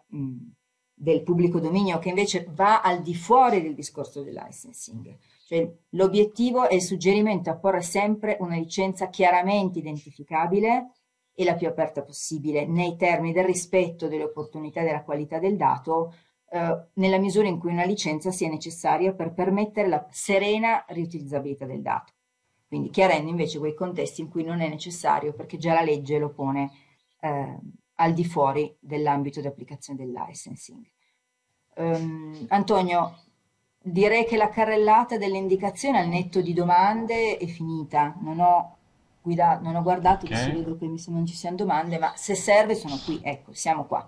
del pubblico dominio, che invece va al di fuori del discorso del licensing. Cioè, l'obiettivo è il suggerimento a porre sempre una licenza chiaramente identificabile e la più aperta possibile, nei termini del rispetto delle opportunità e della qualità del dato, nella misura in cui una licenza sia necessaria per permettere la serena riutilizzabilità del dato. Quindi chiarendo invece quei contesti in cui non è necessario perché già la legge lo pone al di fuori dell'ambito di applicazione del licensing. Antonio, direi che la carrellata delle indicazioni al netto di domande è finita. Non ho guardato, adesso Ok, vedo che non ci siano domande, ma se serve sono qui, ecco, siamo qua.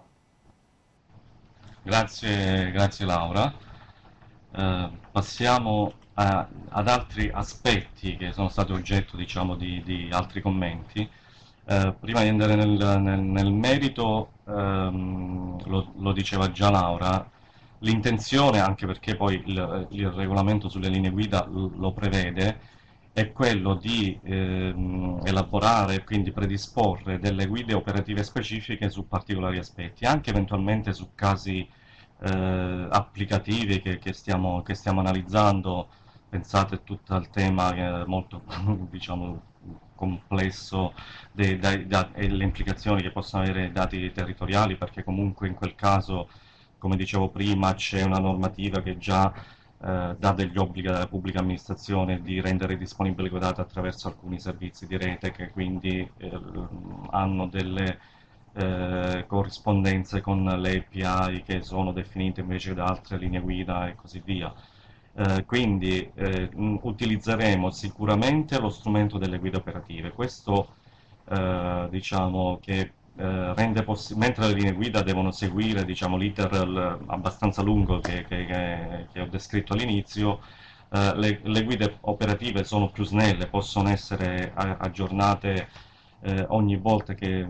grazie Laura. Passiamo ad altri aspetti che sono stati oggetto, diciamo, di altri commenti. Prima di andare nel merito, lo diceva già Laura, l'intenzione, anche perché poi il regolamento sulle linee guida lo prevede, è quello di elaborare e quindi predisporre delle guide operative specifiche su particolari aspetti, anche eventualmente su casi applicativi che stiamo analizzando. Pensate tutto al tema molto diciamo, complesso e le implicazioni che possono avere i dati territoriali, perché comunque in quel caso, come dicevo prima, c'è una normativa che già dà degli obblighi alla pubblica amministrazione di rendere disponibili quei dati attraverso alcuni servizi di rete che quindi hanno delle corrispondenze con le API che sono definite invece da altre linee guida e così via. Quindi utilizzeremo sicuramente lo strumento delle guide operative. Questo diciamo che rende possibile, mentre le linee guida devono seguire diciamo, l'iter abbastanza lungo che ho descritto all'inizio, le guide operative sono più snelle, possono essere aggiornate ogni volta che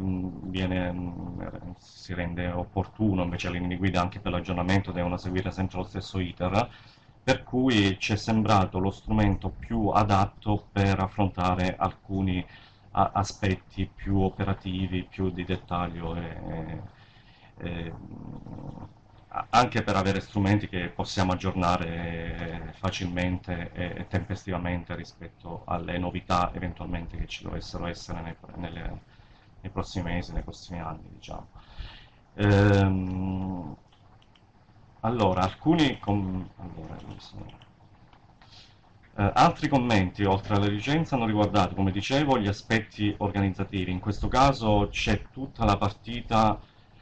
si rende opportuno, invece le linee guida anche per l'aggiornamento devono seguire sempre lo stesso iter, per cui ci è sembrato lo strumento più adatto per affrontare alcuni aspetti più operativi, più di dettaglio e anche per avere strumenti che possiamo aggiornare facilmente e tempestivamente rispetto alle novità eventualmente che ci dovessero essere nei prossimi mesi, nei prossimi anni, diciamo. Allora, altri commenti, oltre alle licenze, hanno riguardato, come dicevo, gli aspetti organizzativi. In questo caso c'è tutta la partita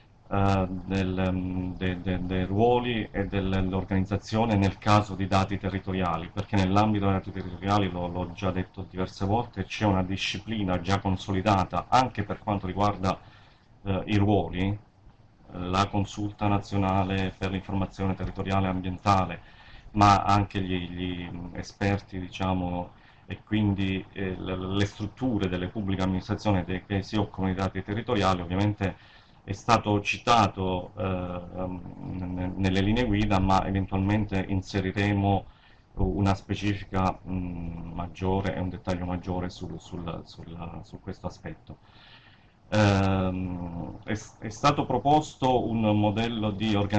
dei ruoli e dell'organizzazione nel caso di dati territoriali, perché nell'ambito dei dati territoriali, l'ho già detto diverse volte, c'è una disciplina già consolidata anche per quanto riguarda i ruoli, la consulta nazionale per l'informazione territoriale e ambientale, ma anche gli esperti, diciamo, e quindi le strutture delle pubbliche amministrazioni che si occupano di dati territoriali, ovviamente è stato citato nelle linee guida, ma eventualmente inseriremo una specifica maggiore e un dettaglio maggiore su questo aspetto. È stato proposto un modello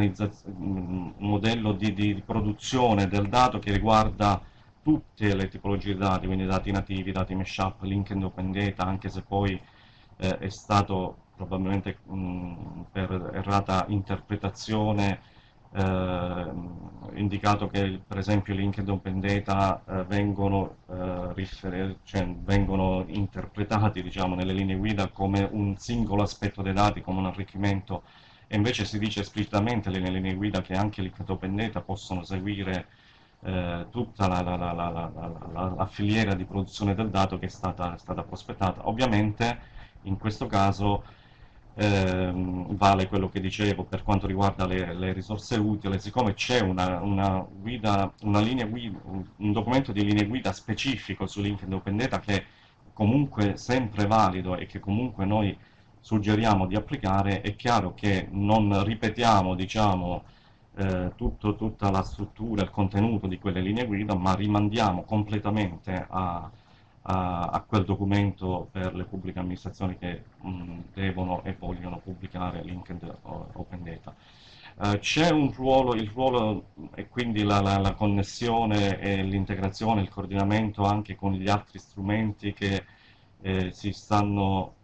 di produzione del dato che riguarda tutte le tipologie di dati, quindi dati nativi, dati mashup, linked open data, anche se poi è stato probabilmente per errata interpretazione indicato che per esempio i linked open data vengono interpretati diciamo, nelle linee guida come un singolo aspetto dei dati, come un arricchimento, e invece si dice esplicitamente nelle linee guida che anche i linked open data possono seguire tutta la filiera di produzione del dato che è stata prospettata. Ovviamente in questo caso vale quello che dicevo per quanto riguarda le risorse utili, siccome c'è una linea guida, un documento di linee guida specifico su linked open data che è comunque sempre valido e che comunque noi suggeriamo di applicare, è chiaro che non ripetiamo diciamo, tutta la struttura, il contenuto di quelle linee guida, ma rimandiamo completamente a quel documento per le pubbliche amministrazioni che devono e vogliono pubblicare linked open data. C'è il ruolo e quindi la connessione e l'integrazione, il coordinamento anche con gli altri strumenti che stanno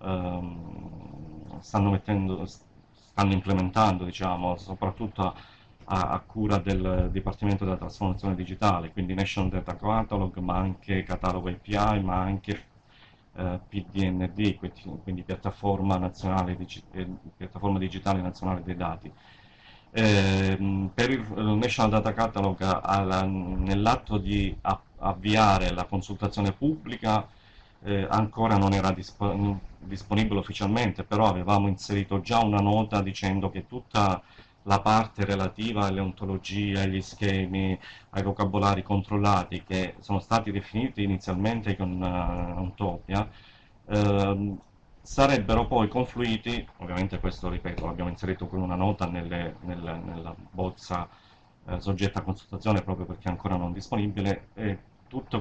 implementando, diciamo, soprattutto a cura del Dipartimento della Trasformazione Digitale, quindi National Data Catalog, ma anche catalogo API, ma anche PDND, quindi piattaforma digitale nazionale dei dati. Per il National Data Catalog, nell'atto di avviare la consultazione pubblica, ancora non era disponibile ufficialmente, però avevamo inserito già una nota dicendo che tutta la parte relativa alle ontologie, agli schemi, ai vocabolari controllati che sono stati definiti inizialmente con Ontopia, sarebbero poi confluiti, ovviamente questo ripeto l'abbiamo inserito con una nota nella bozza soggetta a consultazione proprio perché ancora non disponibile, e tutto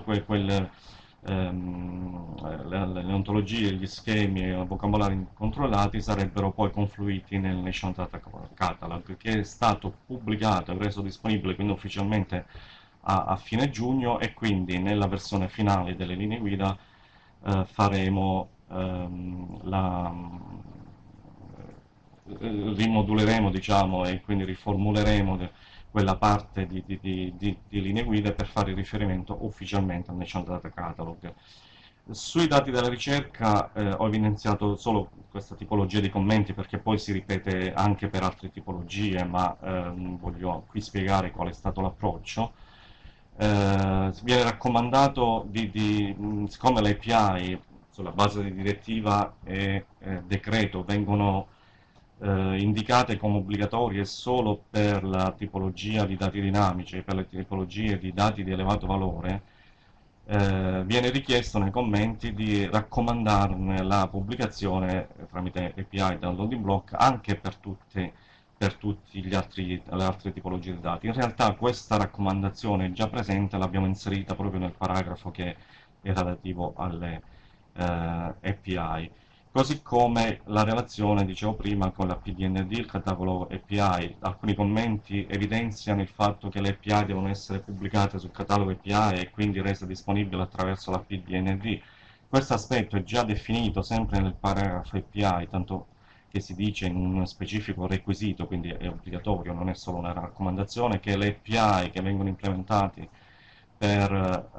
le ontologie, gli schemi e i vocabolari controllati sarebbero poi confluiti nel National Data Catalog, che è stato pubblicato e reso disponibile quindi ufficialmente a fine giugno, e quindi nella versione finale delle linee guida faremo rimoduleremo, diciamo, e quindi riformuleremo quella parte di linee guida per fare riferimento ufficialmente al National Data Catalog. Sui dati della ricerca ho evidenziato solo questa tipologia di commenti perché poi si ripete anche per altre tipologie, ma voglio qui spiegare qual è stato l'approccio. Viene raccomandato siccome le API sulla base di direttiva e decreto vengono indicate come obbligatorie solo per la tipologia di dati dinamici e per le tipologie di dati di elevato valore, viene richiesto nei commenti di raccomandarne la pubblicazione tramite API downloading block anche per tutte le altre tipologie di dati. In realtà questa raccomandazione è già presente, l'abbiamo inserita proprio nel paragrafo che è relativo alle API. Così come la relazione, dicevo prima, con la PDND, il catalogo API. Alcuni commenti evidenziano il fatto che le API devono essere pubblicate sul catalogo API e quindi rese disponibili attraverso la PDND. Questo aspetto è già definito sempre nel paragrafo API, tanto che si dice in un specifico requisito, quindi è obbligatorio, non è solo una raccomandazione, che le API che vengono implementati per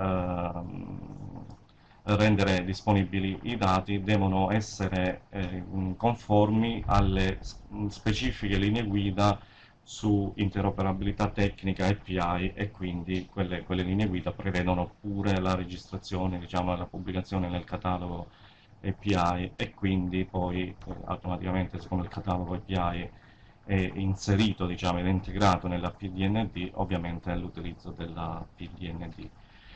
rendere disponibili i dati devono essere conformi alle specifiche linee guida su interoperabilità tecnica API, e quindi quelle linee guida prevedono pure la registrazione, diciamo, la pubblicazione nel catalogo API, e quindi poi automaticamente, siccome il catalogo API è inserito, diciamo, ed è integrato nella PDND, ovviamente l'utilizzo della PDND.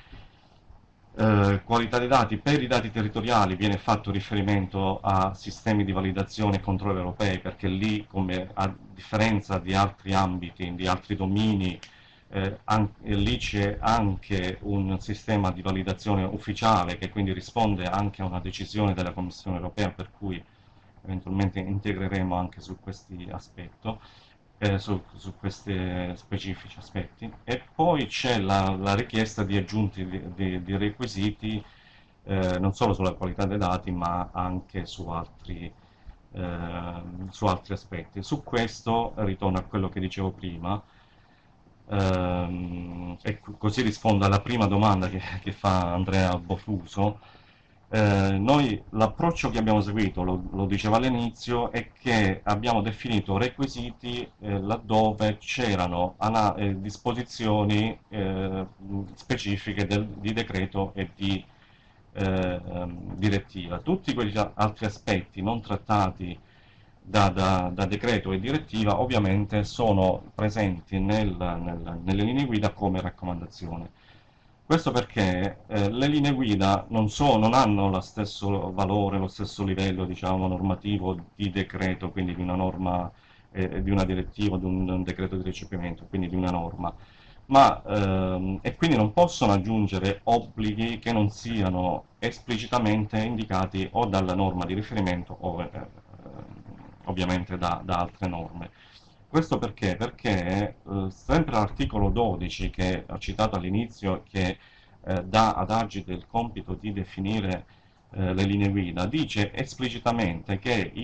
Qualità dei dati. Per i dati territoriali viene fatto riferimento a sistemi di validazione e controllo europei, perché lì, come a differenza di altri ambiti, di altri domini, lì c'è anche un sistema di validazione ufficiale che quindi risponde anche a una decisione della Commissione europea, per cui eventualmente integreremo anche su questi aspetti. Su questi specifici aspetti. E poi c'è la richiesta di aggiunti di requisiti non solo sulla qualità dei dati ma anche su altri aspetti. Su questo ritorno a quello che dicevo prima, e così rispondo alla prima domanda che fa Andrea Bofuso. Noi l'approccio che abbiamo seguito, lo dicevo all'inizio, è che abbiamo definito requisiti laddove c'erano disposizioni specifiche di decreto e di direttiva. Tutti quegli altri aspetti non trattati da decreto e direttiva ovviamente sono presenti nelle linee guida come raccomandazione. Questo perché le linee guida non hanno lo stesso valore, lo stesso livello, diciamo, normativo di decreto, quindi di una norma, di una direttiva, di un decreto di recepimento, quindi di una norma, e quindi non possono aggiungere obblighi che non siano esplicitamente indicati o dalla norma di riferimento o ovviamente da altre norme. Questo perché? Perché sempre l'articolo 12 che ho citato all'inizio, che dà ad Agit il compito di definire le linee guida, dice esplicitamente che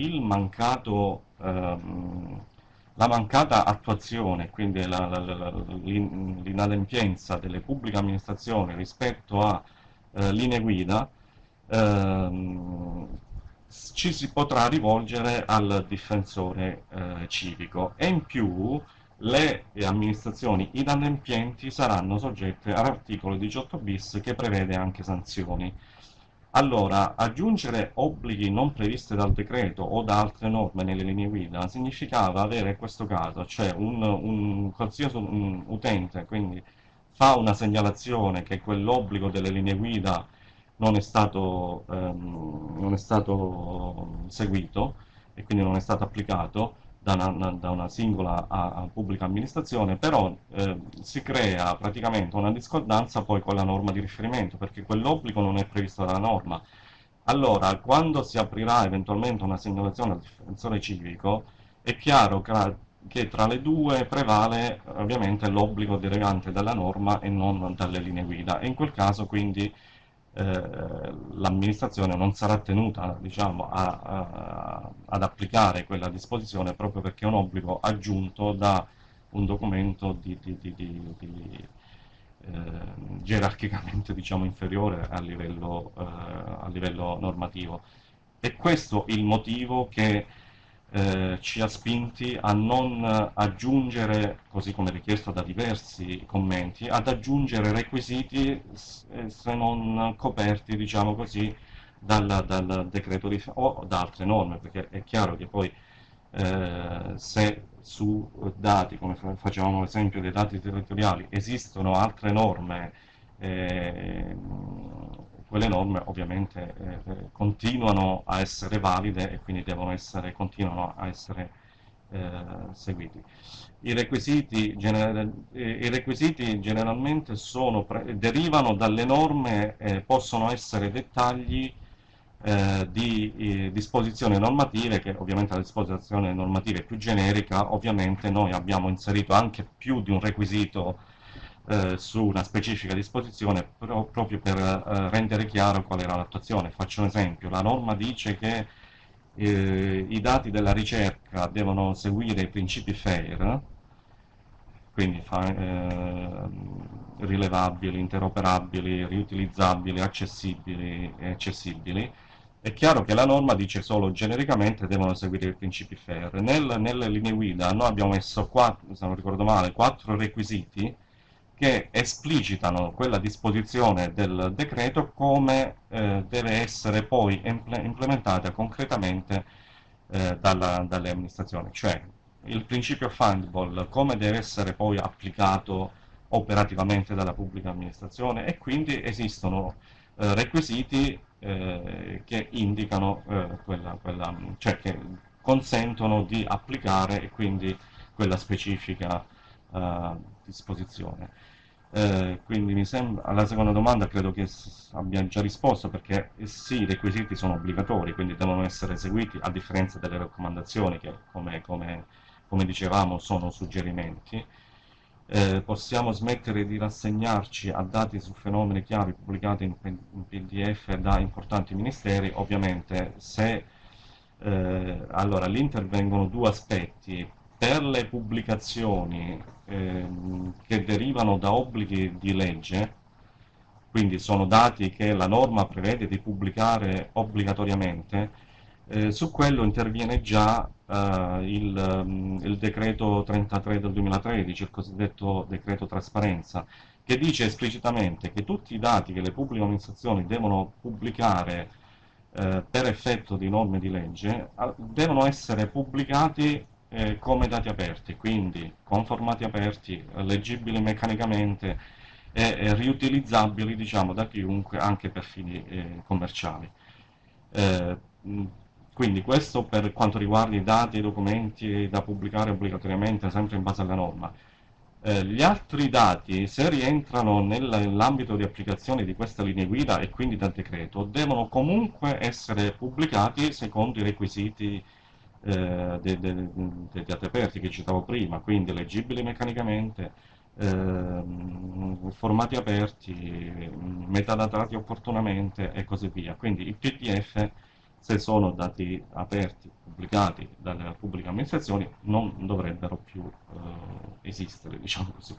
la mancata attuazione, quindi l'inadempienza delle pubbliche amministrazioni rispetto a linee guida, ci si potrà rivolgere al difensore civico, e in più le amministrazioni inadempienti saranno soggette all'articolo 18 bis che prevede anche sanzioni. Allora, aggiungere obblighi non previsti dal decreto o da altre norme nelle linee guida significava avere questo caso, cioè un qualsiasi utente quindi fa una segnalazione che quell'obbligo delle linee guida non è stato seguito e quindi non è stato applicato da una singola pubblica amministrazione, però si crea praticamente una discordanza poi con la norma di riferimento, perché quell'obbligo non è previsto dalla norma. Allora, quando si aprirà eventualmente una segnalazione al difensore civico, è chiaro che tra le due prevale ovviamente l'obbligo derivante dalla norma e non dalle linee guida, e in quel caso quindi l'amministrazione non sarà tenuta, diciamo, ad applicare quella disposizione proprio perché è un obbligo aggiunto da un documento gerarchicamente, diciamo, inferiore a livello normativo. E questo è il motivo che ci ha spinti a non aggiungere, così come richiesto da diversi commenti, ad aggiungere requisiti se non coperti, diciamo così, dal decreto o da altre norme, perché è chiaro che poi se su dati, come facevamo l'esempio dei dati territoriali, esistono altre norme, eh, quelle norme ovviamente continuano a essere valide e quindi continuano a essere seguiti. I requisiti generalmente derivano dalle norme, possono essere dettagli di disposizioni normative, che ovviamente la disposizione normativa è più generica. Ovviamente noi abbiamo inserito anche più di un requisito su una specifica disposizione proprio per rendere chiaro qual era l'attuazione. Faccio un esempio: la norma dice che i dati della ricerca devono seguire i principi FAIR, quindi rilevabili, interoperabili, riutilizzabili, accessibili e accessibili. È chiaro che la norma dice solo genericamente devono seguire i principi FAIR. Nelle linee guida noi abbiamo messo, se non ricordo male, 4 requisiti che esplicitano quella disposizione del decreto come deve essere poi implementata concretamente dalle amministrazioni, cioè il principio fungible come deve essere poi applicato operativamente dalla pubblica amministrazione, e quindi esistono requisiti che indicano cioè che consentono di applicare e quindi quella specifica disposizione. Quindi mi sembra, alla seconda domanda credo che abbia già risposto, perché sì, i requisiti sono obbligatori, quindi devono essere eseguiti, a differenza delle raccomandazioni che, come dicevamo, sono suggerimenti. Possiamo smettere di rassegnarci a dati su fenomeni chiavi pubblicati in PDF da importanti ministeri. Ovviamente se allora lì intervengono due aspetti. Per le pubblicazioni che derivano da obblighi di legge, quindi sono dati che la norma prevede di pubblicare obbligatoriamente, su quello interviene già il decreto 33 del 2013, il cosiddetto decreto trasparenza, che dice esplicitamente che tutti i dati che le pubbliche amministrazioni devono pubblicare per effetto di norme di legge devono essere pubblicati come dati aperti, quindi con formati aperti, leggibili meccanicamente e riutilizzabili, diciamo, da chiunque, anche per fini commerciali. Eh, quindi questo per quanto riguarda i dati e i documenti da pubblicare obbligatoriamente, sempre in base alla norma. Gli altri dati, se rientrano nell'ambito di applicazione di questa linea guida e quindi dal decreto, devono comunque essere pubblicati secondo i requisiti dei dati aperti che citavo prima, quindi leggibili meccanicamente, formati aperti, metadatati opportunamente e così via. Quindi i PDF, se sono dati aperti pubblicati dalle pubbliche amministrazioni, non dovrebbero più esistere, diciamo così.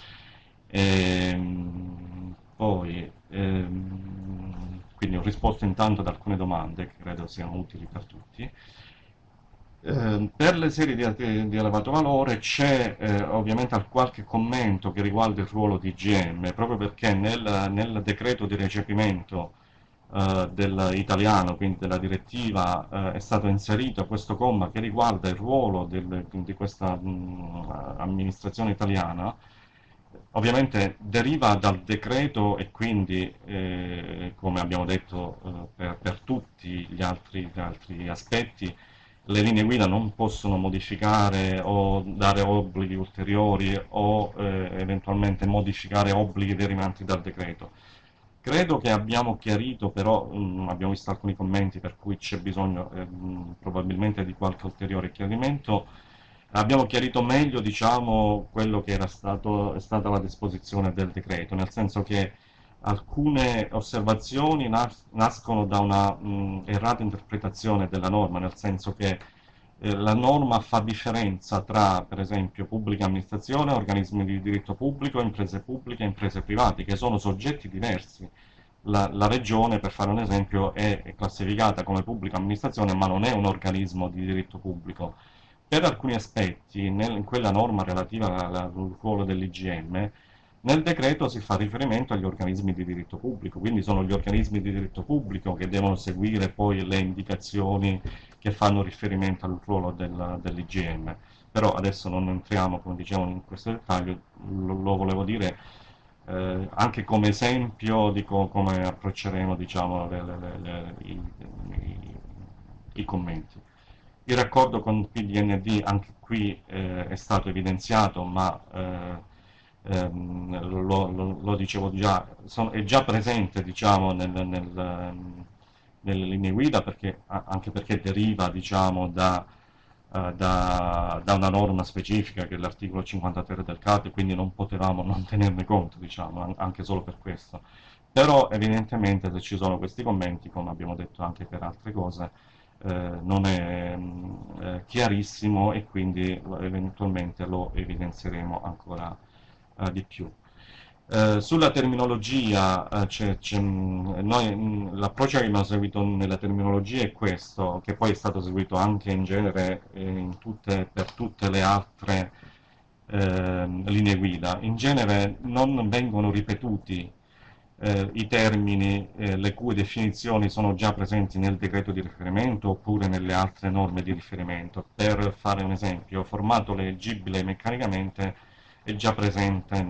Poi, quindi ho risposto intanto ad alcune domande che credo siano utili per tutti. Per le serie di elevato valore c'è ovviamente qualche commento che riguarda il ruolo di IGM, proprio perché nel decreto di recepimento dell'italiano, quindi della direttiva, è stato inserito questo comma che riguarda il ruolo di questa amministrazione italiana. Ovviamente deriva dal decreto e quindi, come abbiamo detto, per tutti gli altri aspetti, le linee guida non possono modificare o dare obblighi ulteriori o eventualmente modificare obblighi derivanti dal decreto. Credo che abbiamo chiarito, però abbiamo visto alcuni commenti per cui c'è bisogno probabilmente di qualche ulteriore chiarimento. Abbiamo chiarito meglio, diciamo, quello che è stata la disposizione del decreto, nel senso che alcune osservazioni nascono da una errata interpretazione della norma, nel senso che la norma fa differenza tra, per esempio, pubblica amministrazione, organismi di diritto pubblico, imprese pubbliche e imprese private, che sono soggetti diversi. La regione, per fare un esempio, è classificata come pubblica amministrazione, ma non è un organismo di diritto pubblico. Per alcuni aspetti, in quella norma relativa al ruolo dell'IGM, nel decreto si fa riferimento agli organismi di diritto pubblico, quindi sono gli organismi di diritto pubblico che devono seguire poi le indicazioni che fanno riferimento al ruolo dell'IGM. Però adesso non entriamo, come dicevamo, in questo dettaglio, lo volevo dire anche come esempio di come approcceremo, diciamo, i commenti. Il raccordo con PDND anche qui è stato evidenziato, ma lo dicevo già, è già presente, diciamo, nelle linee guida, anche perché deriva, diciamo, da una norma specifica che è l'articolo 53 del CAD, quindi non potevamo non tenerne conto, diciamo, anche solo per questo. Però evidentemente se ci sono questi commenti, come abbiamo detto anche per altre cose, non è chiarissimo, e quindi eventualmente lo evidenzieremo ancora di più. Sulla terminologia, l'approccio che abbiamo seguito nella terminologia è questo, che poi è stato seguito anche in genere per tutte le altre linee guida. In genere non vengono ripetuti i termini le cui definizioni sono già presenti nel decreto di riferimento oppure nelle altre norme di riferimento. Per fare un esempio, formato leggibile meccanicamente è già presente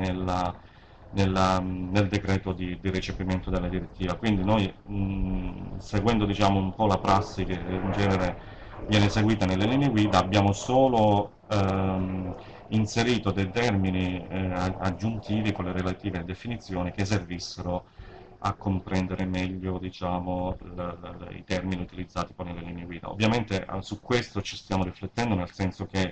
nel decreto di recepimento della direttiva. Quindi noi, seguendo, diciamo, un po' la prassi che in genere viene seguita nelle linee guida, abbiamo solo inserito dei termini aggiuntivi con le relative definizioni che servissero a comprendere meglio, diciamo, i termini utilizzati poi nelle linee guida. Ovviamente su questo ci stiamo riflettendo, nel senso che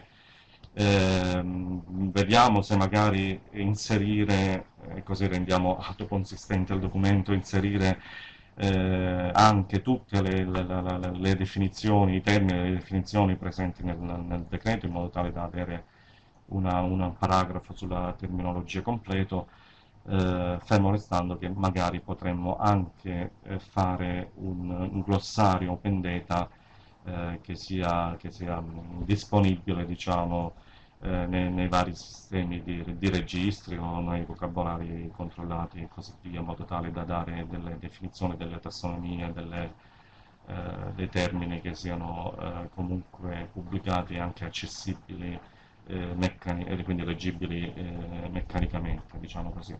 vediamo se magari inserire, così rendiamo autoconsistente il documento, inserire anche tutte le definizioni, i termini e le definizioni presenti nel decreto, in modo tale da avere un paragrafo sulla terminologia completo, fermo restando che magari potremmo anche fare un glossario open data che sia disponibile, diciamo, nei vari sistemi di registri o nei vocabolari controllati e così via, in modo tale da dare delle definizioni, delle tassonomie, dei termini che siano comunque pubblicati e anche accessibili, quindi leggibili meccanicamente, diciamo così.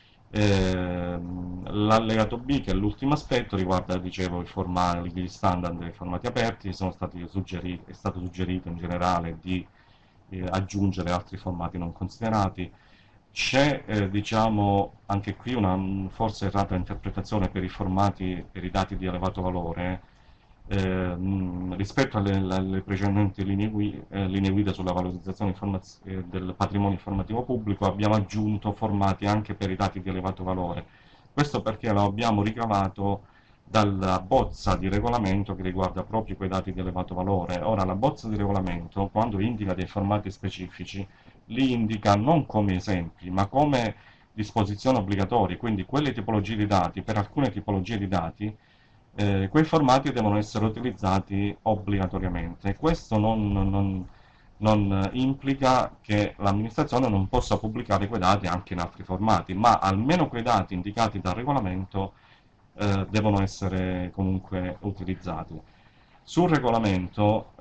L'allegato B, che è l'ultimo aspetto, riguarda, dicevo, gli standard dei formati aperti. È stato suggerito in generale di aggiungere altri formati non considerati. C'è, diciamo, anche qui una forse errata interpretazione per i dati di elevato valore, rispetto alle precedenti linee guida sulla valorizzazione del patrimonio informativo pubblico. Abbiamo aggiunto formati anche per i dati di elevato valore. Questo perché lo abbiamo ricavato dalla bozza di regolamento che riguarda proprio quei dati di elevato valore. Ora, la bozza di regolamento, quando indica dei formati specifici, li indica non come esempi, ma come disposizioni obbligatorie. Quindi quelle tipologie di dati, per alcune tipologie di dati, quei formati devono essere utilizzati obbligatoriamente. Questo non implica che l'amministrazione non possa pubblicare quei dati anche in altri formati, ma almeno quei dati indicati dal regolamento devono essere comunque utilizzati. Sul regolamento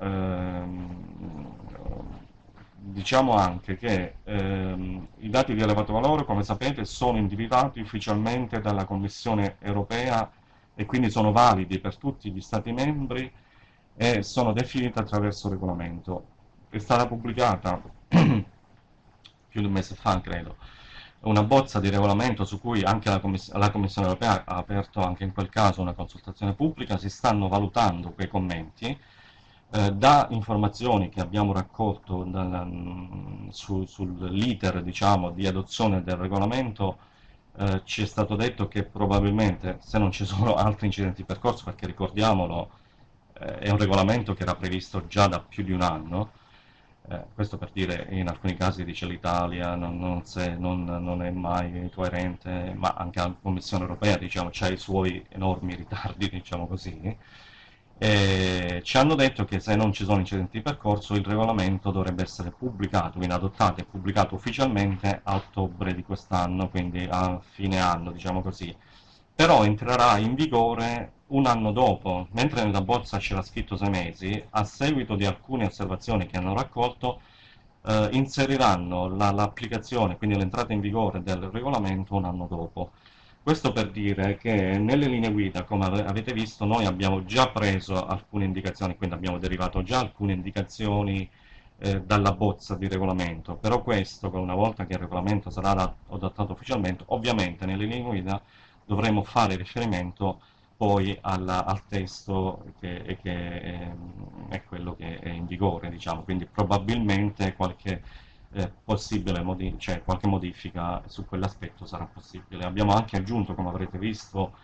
diciamo anche che i dati di elevato valore, come sapete, sono individuati ufficialmente dalla Commissione europea e quindi sono validi per tutti gli Stati membri e sono definiti attraverso il regolamento. È stata pubblicata più di un mese fa, credo, una bozza di regolamento su cui anche la Commissione europea ha aperto anche in quel caso una consultazione pubblica. Si stanno valutando quei commenti. Da informazioni che abbiamo raccolto sull'iter, diciamo, di adozione del regolamento, ci è stato detto che probabilmente, se non ci sono altri incidenti di percorso, perché ricordiamolo, è un regolamento che era previsto già da più di un anno, questo per dire, in alcuni casi dice l'Italia non è mai coerente, ma anche la Commissione europea, diciamo, ha i suoi enormi ritardi, diciamo così. E ci hanno detto che se non ci sono incidenti di percorso il regolamento dovrebbe essere pubblicato, quindi adottato e pubblicato ufficialmente a ottobre di quest'anno, quindi a fine anno, diciamo così. Però entrerà in vigore un anno dopo, mentre nella bozza c'era scritto 6 mesi, a seguito di alcune osservazioni che hanno raccolto, inseriranno l'applicazione, quindi l'entrata in vigore del regolamento un anno dopo. Questo per dire che nelle linee guida, come avete visto, noi abbiamo già preso alcune indicazioni, quindi abbiamo derivato già alcune indicazioni dalla bozza di regolamento, però questo, una volta che il regolamento sarà adottato ufficialmente, ovviamente nelle linee guida dovremo fare riferimento poi al testo che è quello che è in vigore, diciamo, quindi probabilmente qualche cioè qualche modifica su quell'aspetto sarà possibile. Abbiamo anche aggiunto, come avrete visto,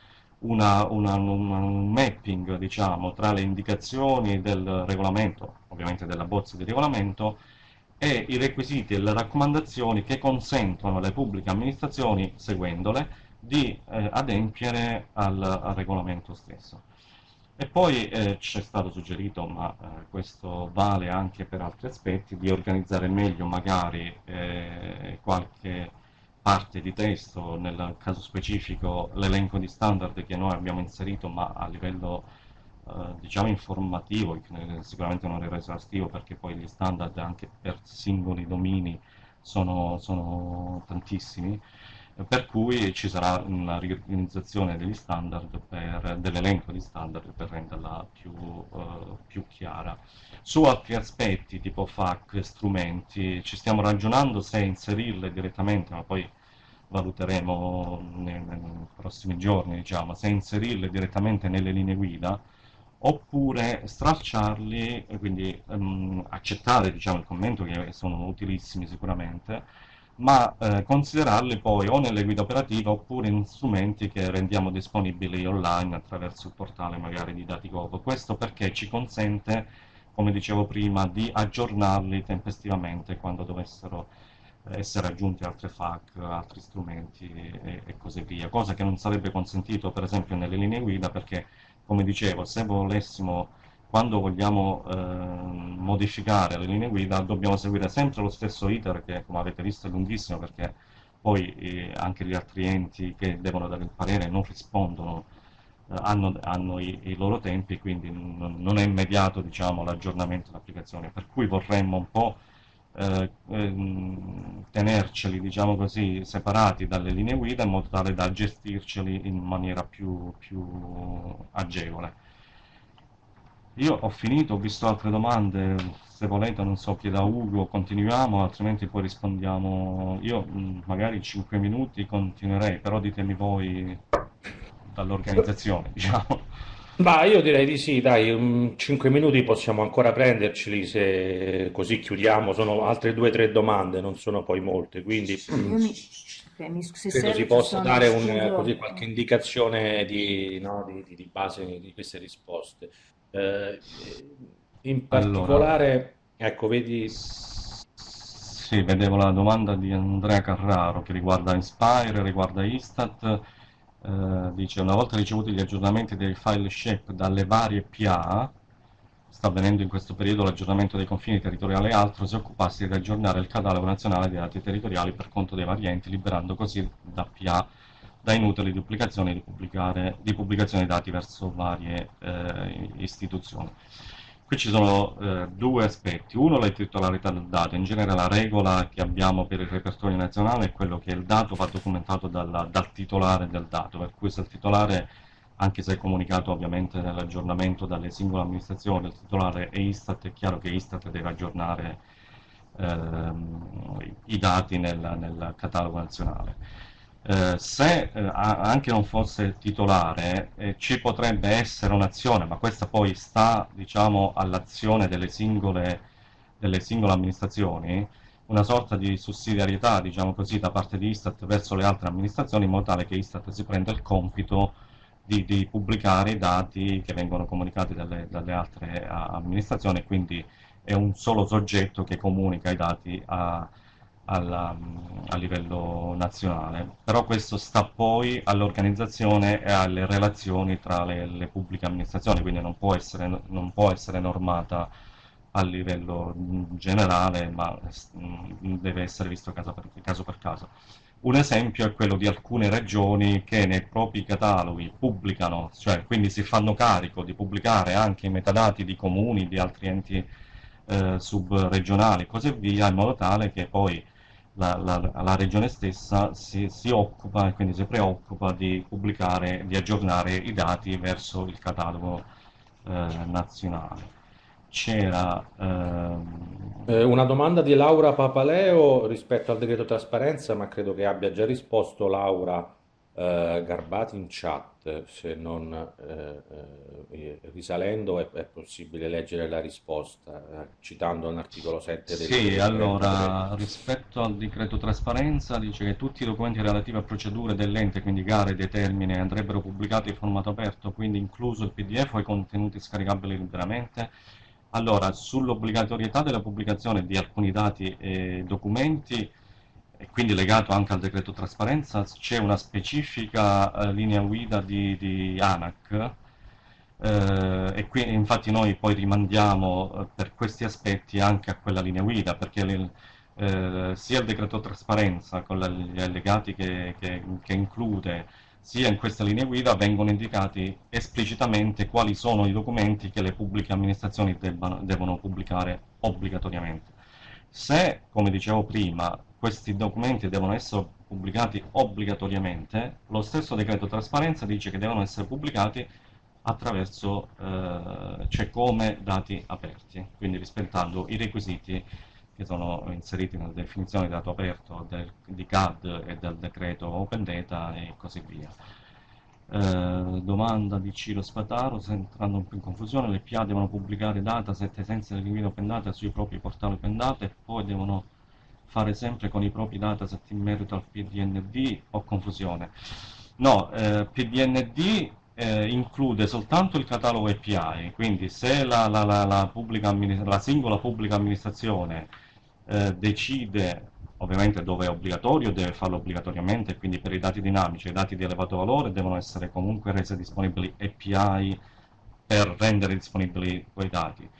un mapping, diciamo, tra le indicazioni del regolamento, ovviamente della bozza di regolamento, e i requisiti e le raccomandazioni che consentono alle pubbliche amministrazioni, seguendole, di adempiere al regolamento stesso. E poi ci è stato suggerito, ma questo vale anche per altri aspetti, di organizzare meglio magari qualche parte di testo, nel caso specifico l'elenco di standard che noi abbiamo inserito, ma a livello diciamo informativo, che sicuramente non era esaustivo perché poi gli standard anche per singoli domini sono tantissimi, per cui ci sarà una riorganizzazione degli standard dell'elenco di standard per renderla più chiara. Su altri aspetti tipo FAQ, strumenti, ci stiamo ragionando se inserirle direttamente, ma poi valuteremo nei prossimi giorni, diciamo, se inserirle direttamente nelle linee guida oppure stralciarli, e quindi accettare, diciamo, il commento che sono utilissimi sicuramente, ma considerarli poi o nelle guide operative oppure in strumenti che rendiamo disponibili online attraverso il portale magari di Datigovo. Questo perché ci consente, come dicevo prima, di aggiornarli tempestivamente quando dovessero essere aggiunti altre FAQ, altri strumenti e così via, cosa che non sarebbe consentito per esempio nelle linee guida perché, come dicevo, se volessimo, quando vogliamo modificare le linee guida, dobbiamo seguire sempre lo stesso iter che, come avete visto, è lunghissimo perché poi anche gli altri enti che devono dare il parere non rispondono, hanno i loro tempi, quindi non è immediato, diciamo, l'aggiornamento dell'applicazione, per cui vorremmo un po' tenerceli, diciamo così, separati dalle linee guida in modo tale da gestirceli in maniera più agevole. Io ho finito, ho visto altre domande, se volete, non so, chieda a Ugo, continuiamo, altrimenti poi rispondiamo. Io magari 5 minuti continuerei, però ditemi voi dall'organizzazione, diciamo. Ma io direi di sì, dai, 5 minuti possiamo ancora prenderceli se così chiudiamo, sono altre 2 o 3 domande, non sono poi molte, quindi Se credo si serve ci possa sono, dare scuso. così qualche indicazione di, no, di base di queste risposte. Eh, in Allora, particolare, ecco, vedi, sì, vedevo la domanda di Andrea Carraro che riguarda Inspire, riguarda Istat. Dice, una volta ricevuti gli aggiornamenti dei file shape dalle varie PA, sta avvenendo in questo periodo l'aggiornamento dei confini territoriali e altro, si occupasse di aggiornare il catalogo nazionale dei dati territoriali per conto dei vari enti, liberando così da PA da inutili duplicazioni di pubblicazione dei dati verso varie istituzioni. Qui ci sono due aspetti. Uno, la titolarità del dato. In genere la regola che abbiamo per il repertorio nazionale è quello che il dato va documentato dal titolare del dato, per cui se il titolare, anche se è comunicato ovviamente nell'aggiornamento dalle singole amministrazioni, il titolare è Istat, è chiaro che Istat deve aggiornare i dati nel catalogo nazionale. Se anche non fosse titolare, ci potrebbe essere un'azione, ma questa poi sta, diciamo, all'azione delle singole amministrazioni, una sorta di sussidiarietà, diciamo così, da parte di Istat verso le altre amministrazioni, in modo tale che Istat si prenda il compito di pubblicare i dati che vengono comunicati dalle altre amministrazioni, quindi è un solo soggetto che comunica i dati a livello nazionale. Però questo sta poi all'organizzazione e alle relazioni tra le pubbliche amministrazioni, quindi non può essere normata a livello generale, ma deve essere visto caso per caso. Un esempio è quello di alcune regioni che nei propri cataloghi pubblicano, cioè quindi si fanno carico di pubblicare anche i metadati di comuni, di altri enti subregionali e così via, in modo tale che poi la regione stessa si occupa e quindi si preoccupa di pubblicare, di aggiornare i dati verso il catalogo nazionale. C'era Una domanda di Laura Papaleo rispetto al decreto trasparenza, ma credo che abbia già risposto Laura Garbati in chat. Se non risalendo è possibile leggere la risposta, citando un articolo 7 Sì, del allora, decreto. rispetto al decreto trasparenza, dice che tutti i documenti relativi a procedure dell'ente, quindi gare dei termini, andrebbero pubblicati in formato aperto, quindi incluso il PDF o i contenuti scaricabili liberamente. Allora, sull'obbligatorietà della pubblicazione di alcuni dati e documenti, e quindi legato anche al decreto trasparenza, c'è una specifica linea guida di ANAC, e qui infatti noi poi rimandiamo per questi aspetti anche a quella linea guida, perché sia il decreto trasparenza con gli allegati che include, sia in questa linea guida vengono indicati esplicitamente quali sono i documenti che le pubbliche amministrazioni devono pubblicare obbligatoriamente. Se, come dicevo prima, questi documenti devono essere pubblicati obbligatoriamente, lo stesso decreto trasparenza dice che devono essere pubblicati attraverso, cioè come dati aperti, quindi rispettando i requisiti che sono inseriti nella definizione di dato aperto di CAD e del decreto Open Data e così via. Domanda di Ciro Spataro, se entrando un po' in confusione, le PA devono pubblicare dataset ai sensi delle linee Open Data sui propri portali Open Data e poi devono fare sempre con i propri dataset in merito al PDND o confusione? No, PDND include soltanto il catalogo API, quindi se la singola pubblica amministrazione decide, ovviamente dove è obbligatorio deve farlo obbligatoriamente, quindi per i dati dinamici e i dati di elevato valore devono essere comunque rese disponibili API per rendere disponibili quei dati.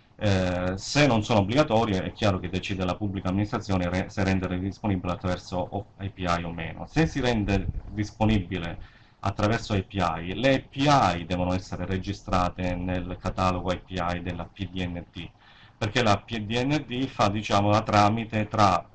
Se non sono obbligatorie è chiaro che decide la pubblica amministrazione se rendere disponibile attraverso API o meno. Se si rende disponibile attraverso API, le API devono essere registrate nel catalogo API della PDND, perché la PDND fa, diciamo, la tramite tra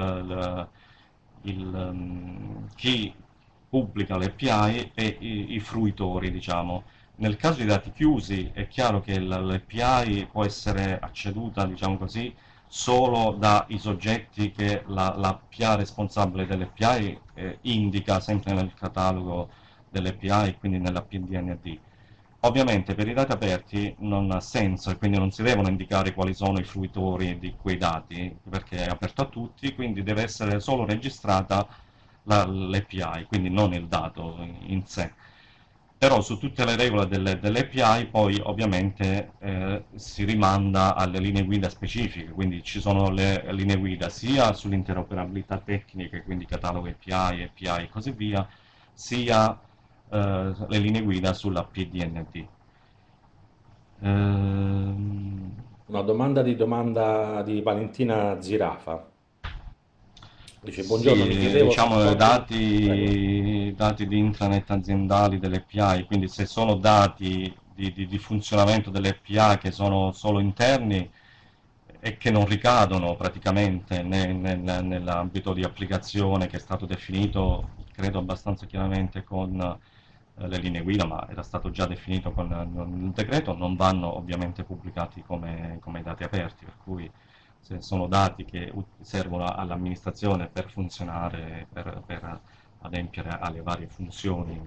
chi pubblica le API e i fruitori, diciamo. Nel caso di dati chiusi è chiaro che l'API può essere acceduta, diciamo così, solo dai soggetti che l'API responsabile dell'API indica sempre nel catalogo delle API, quindi nella PDND. Ovviamente per i dati aperti non ha senso e quindi non si devono indicare quali sono i fruitori di quei dati, perché è aperto a tutti, quindi deve essere solo registrata l'API, quindi non il dato in sé. Però su tutte le regole delle API poi ovviamente si rimanda alle linee guida specifiche, quindi ci sono le linee guida sia sull'interoperabilità tecnica, quindi catalogo API, API e così via, sia le linee guida sulla PDND. Una domanda di Valentina Zirafa. Dice, buongiorno, mi Sì, chiedevo diciamo Prego. dati di intranet aziendali delle API, quindi se sono dati di funzionamento delle API che sono solo interni e che non ricadono praticamente nell'ambito di applicazione che è stato definito, credo abbastanza chiaramente con le linee guida, ma era stato già definito con il decreto, non vanno ovviamente pubblicati come dati aperti, per cui se sono dati che servono all'amministrazione per funzionare, per adempiere alle varie funzioni,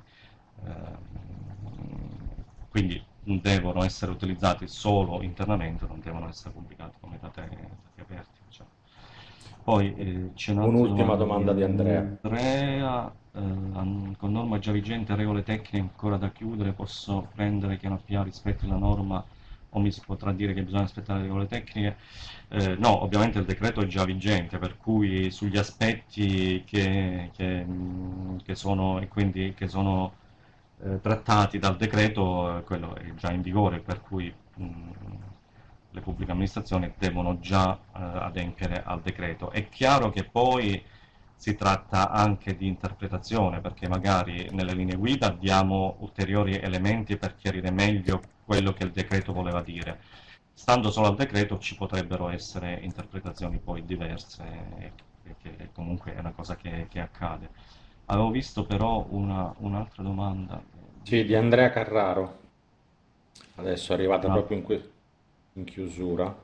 quindi devono essere utilizzati solo internamente, non devono essere pubblicati come dati aperti. Diciamo. Poi c'è un'altra Un'ultima domanda di domanda di Andrea. Andrea. Con norma già vigente e regole tecniche ancora da chiudere, posso prendere che una PA rispetti la norma o mi si potrà dire che bisogna rispettare le regole tecniche? No, ovviamente il decreto è già vigente, per cui sugli aspetti che sono e quindi che sono trattati dal decreto, quello è già in vigore, per cui le pubbliche amministrazioni devono già adempiere al decreto. È chiaro che poi si tratta anche di interpretazione, perché magari nelle linee guida diamo ulteriori elementi per chiarire meglio quello che il decreto voleva dire. Stando solo al decreto ci potrebbero essere interpretazioni poi diverse, che comunque è una cosa che accade. Avevo visto però un'altra domanda Sì, di Andrea Carraro. Adesso è arrivata ah, proprio in chiusura.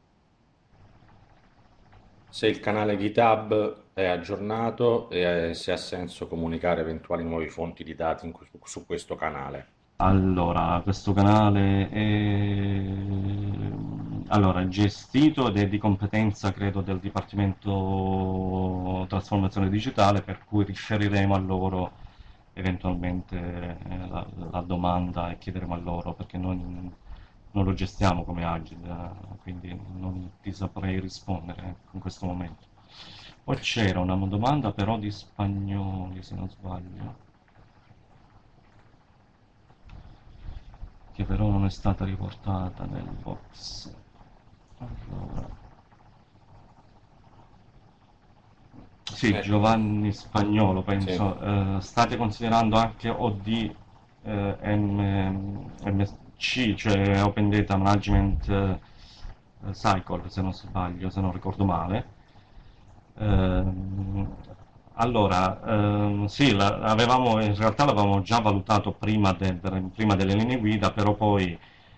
Se il canale GitHub è aggiornato e se ha senso comunicare eventuali nuove fonti di dati su questo canale. allora, questo canale è allora, gestito ed è di competenza, credo, del Dipartimento Trasformazione Digitale, per cui riferiremo a loro eventualmente la domanda e chiederemo a loro, perché noi non lo gestiamo come Agile, quindi non ti saprei rispondere in questo momento. Poi c'era una domanda però di spagnoli, se non sbaglio, che però non è stata riportata nel box. Allora, sì, Eh, Giovanni Spagnolo, sì. penso. State considerando anche OD, MC, cioè Open Data Management Cycle, se non sbaglio, se non ricordo male. Ehm, allora, sì, in realtà l'avevamo già valutato prima delle linee guida, però poi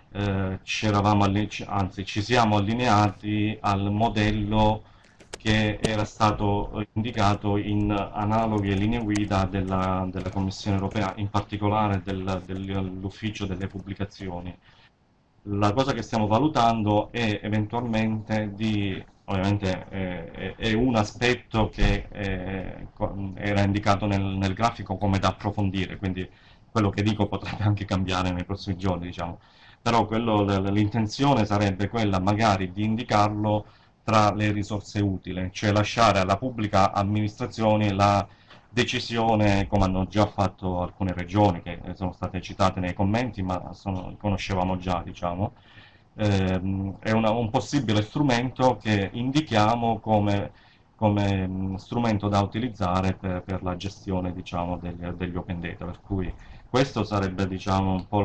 anzi, ci siamo allineati al modello che era stato indicato in analoghe linee guida della Commissione europea, in particolare dell'ufficio delle pubblicazioni. La cosa che stiamo valutando è eventualmente ovviamente è un aspetto che era indicato nel grafico come da approfondire, quindi quello che dico potrebbe anche cambiare nei prossimi giorni, diciamo. Però l'intenzione sarebbe quella magari di indicarlo tra le risorse utili, cioè lasciare alla pubblica amministrazione la decisione, come hanno già fatto alcune regioni che sono state citate nei commenti, ma conoscevamo già, diciamo. È un possibile strumento che indichiamo come strumento da utilizzare per la gestione, diciamo, degli open data, per cui questo sarebbe, diciamo, un po'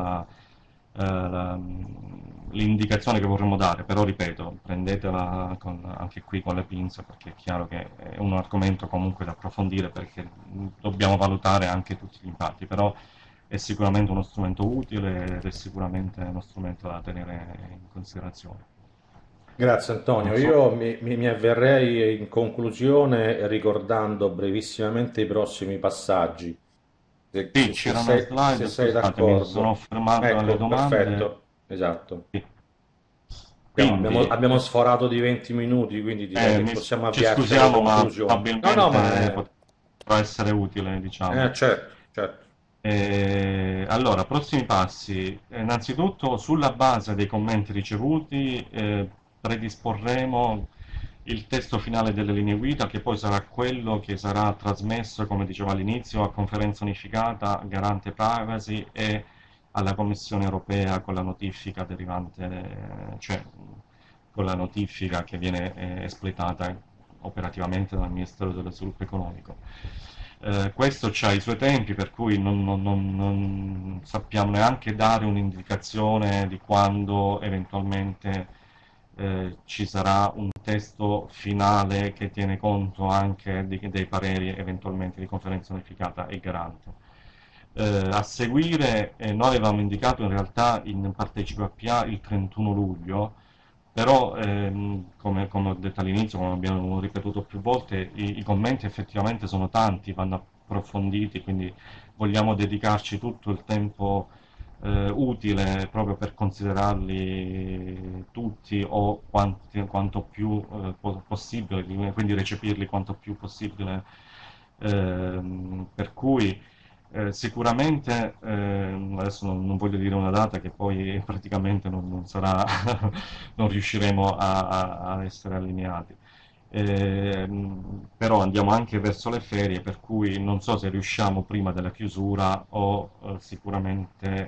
l'indicazione che vorremmo dare, però ripeto, prendetela anche qui con le pinze, perché è chiaro che è un argomento comunque da approfondire, perché dobbiamo valutare anche tutti gli impatti, però è sicuramente uno strumento utile ed è sicuramente uno strumento da tenere in considerazione. Grazie Non Antonio. so. Io mi avverrei in conclusione ricordando brevissimamente i prossimi passaggi, Sì, c'era una se slide, sei scusatemi, sono d'accordo. fermato alle Ecco, domande. perfetto, esatto. Sì. Abbiamo sforato di 20 minuti, quindi direi che possiamo Ci avviarci alle scusiamo, ma conclusioni. No, no, probabilmente potrà essere utile, diciamo. certo, certo. Allora, prossimi passi. Innanzitutto, sulla base dei commenti ricevuti, predisporremo il testo finale delle linee guida, che poi sarà quello che sarà trasmesso, come dicevo all'inizio, a conferenza unificata, garante privacy e alla Commissione europea con la notifica derivante, cioè con la notifica che viene espletata operativamente dal Ministero dello Sviluppo Economico. Questo ha i suoi tempi, per cui non sappiamo neanche dare un'indicazione di quando eventualmente ci sarà un testo finale che tiene conto anche dei pareri eventualmente di conferenza unificata e garante. A seguire, noi avevamo indicato in realtà in partecipa PA il 31 luglio, però come ho detto all'inizio, come abbiamo ripetuto più volte, i commenti effettivamente sono tanti, vanno approfonditi, quindi vogliamo dedicarci tutto il tempo utile proprio per considerarli tutti o quanto più possibile, quindi recepirli quanto più possibile. Per cui sicuramente, adesso non voglio dire una data che poi praticamente non sarà, non riusciremo a essere allineati. Però andiamo anche verso le ferie, per cui non so se riusciamo prima della chiusura o sicuramente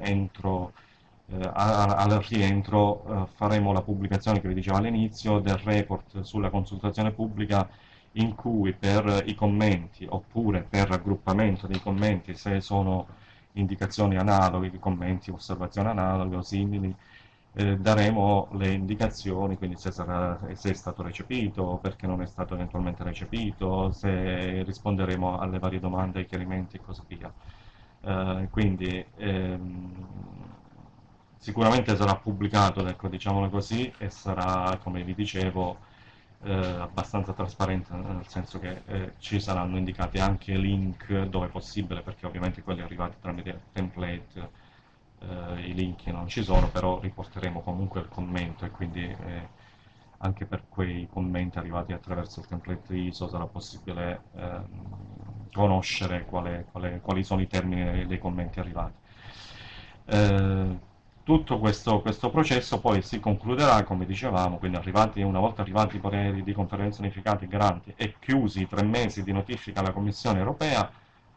al rientro faremo la pubblicazione che vi dicevo all'inizio del report sulla consultazione pubblica, in cui per i commenti oppure per raggruppamento dei commenti, se sono indicazioni analoghe, commenti, osservazioni analoghe o simili, daremo le indicazioni, quindi se è stato recepito, perché non è stato eventualmente recepito, se risponderemo alle varie domande, ai chiarimenti e così via. Quindi sicuramente sarà pubblicato, ecco, diciamolo così, e sarà, come vi dicevo, abbastanza trasparente, nel senso che ci saranno indicati anche link dove possibile, perché ovviamente quelli arrivati tramite template, i link non ci sono, però riporteremo comunque il commento, e quindi anche per quei commenti arrivati attraverso il template ISO sarà possibile conoscere quali sono i termini dei commenti arrivati. Tutto questo processo poi si concluderà, come dicevamo, quindi una volta arrivati i pareri di conferenza unificati garanti e chiusi i 3 mesi di notifica alla Commissione europea,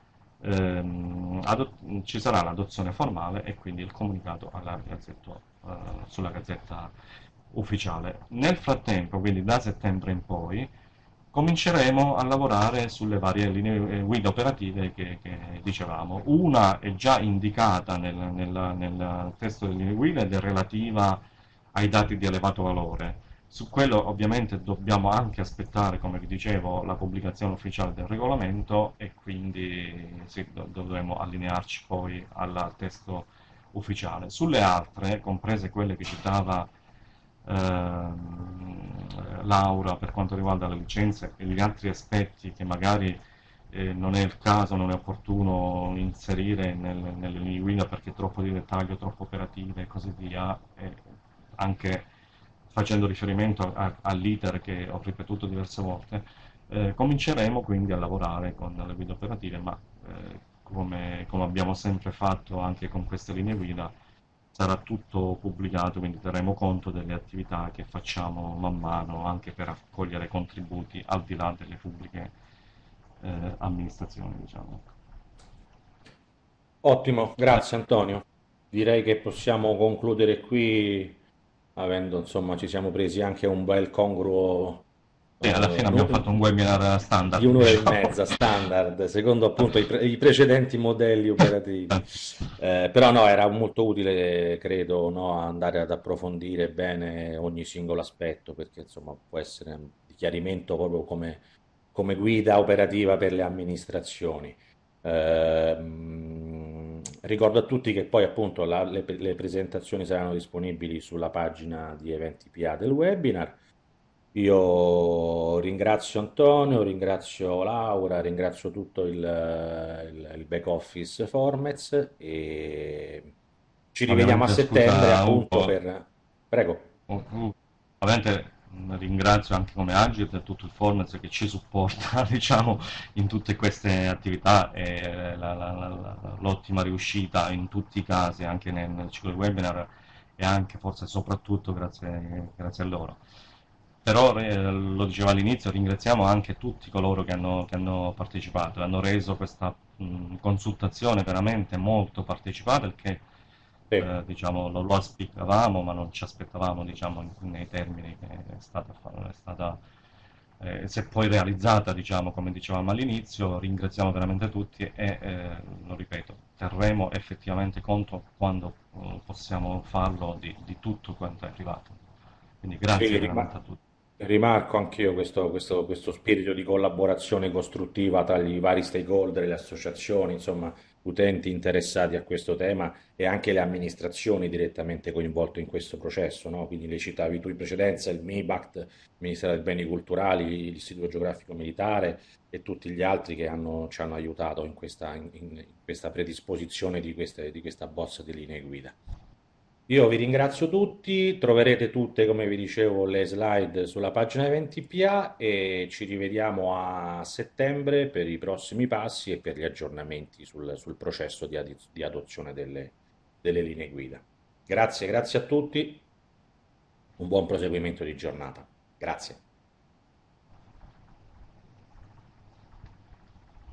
ci sarà l'adozione formale e quindi il comunicato sulla Gazzetta Ufficiale. Nel frattempo, quindi da settembre in poi, cominceremo a lavorare sulle varie linee guida operative che dicevamo. Una è già indicata nel testo delle linee guida ed è relativa ai dati di elevato valore. Su quello ovviamente dobbiamo anche aspettare, come vi dicevo, la pubblicazione ufficiale del regolamento, e quindi sì, dovremo allinearci poi al testo ufficiale. Sulle altre, comprese quelle che citava Laura per quanto riguarda le licenze e gli altri aspetti che magari non è il caso, non è opportuno inserire nelle linee guida perché è troppo di dettaglio, troppo operative e così via, anche facendo riferimento all'iter che ho ripetuto diverse volte, cominceremo quindi a lavorare con le guide operative, ma come abbiamo sempre fatto anche con queste linee guida, sarà tutto pubblicato, quindi terremo conto delle attività che facciamo man mano anche per raccogliere contributi al di là delle pubbliche amministrazioni, diciamo. Ottimo, grazie Antonio. Direi che possiamo concludere qui, avendo insomma ci siamo presi anche un bel congruo Sì, alla fine abbiamo fatto un webinar di standard, un'ora e diciamo. mezza standard, secondo appunto i precedenti modelli operativi. Però no, era molto utile, credo, no, andare ad approfondire bene ogni singolo aspetto, perché insomma può essere di chiarimento proprio come guida operativa per le amministrazioni. Ricordo a tutti che poi appunto le presentazioni saranno disponibili sulla pagina di eventi PA del webinar. Io ringrazio Antonio, ringrazio Laura, ringrazio tutto il back office Formez e ci rivediamo a Ovviamente settembre scusa appunto Ugo, per... Prego. ovviamente ringrazio anche come Agit e tutto il Fornez che ci supporta, diciamo, in tutte queste attività, e l'ottima riuscita in tutti i casi, anche nel ciclo di webinar, e anche forse soprattutto grazie a loro. Però, lo dicevo all'inizio, ringraziamo anche tutti coloro che hanno partecipato e hanno reso questa consultazione veramente molto partecipata, il che Sì. diciamo, lo auspicavamo, ma non ci aspettavamo, diciamo, nei termini che si è poi realizzata, diciamo, come dicevamo all'inizio. Ringraziamo veramente tutti e, lo ripeto, terremo effettivamente conto quando possiamo farlo di tutto quanto è arrivato. Quindi Sì, grazie veramente a tutti. rimarco anch'io questo spirito di collaborazione costruttiva tra i vari stakeholder e le associazioni, insomma, utenti interessati a questo tema e anche le amministrazioni direttamente coinvolte in questo processo, no? Quindi le citavi tu in precedenza, il MIBACT, il Ministero dei Beni Culturali, l'Istituto Geografico Militare e tutti gli altri che ci hanno aiutato in questa predisposizione di questa bozza di linee guida. Io vi ringrazio tutti, troverete tutte, come vi dicevo, le slide sulla pagina 20PA e ci rivediamo a settembre per i prossimi passi e per gli aggiornamenti sul processo di adozione delle linee guida. Grazie, grazie a tutti, un buon proseguimento di giornata. Grazie.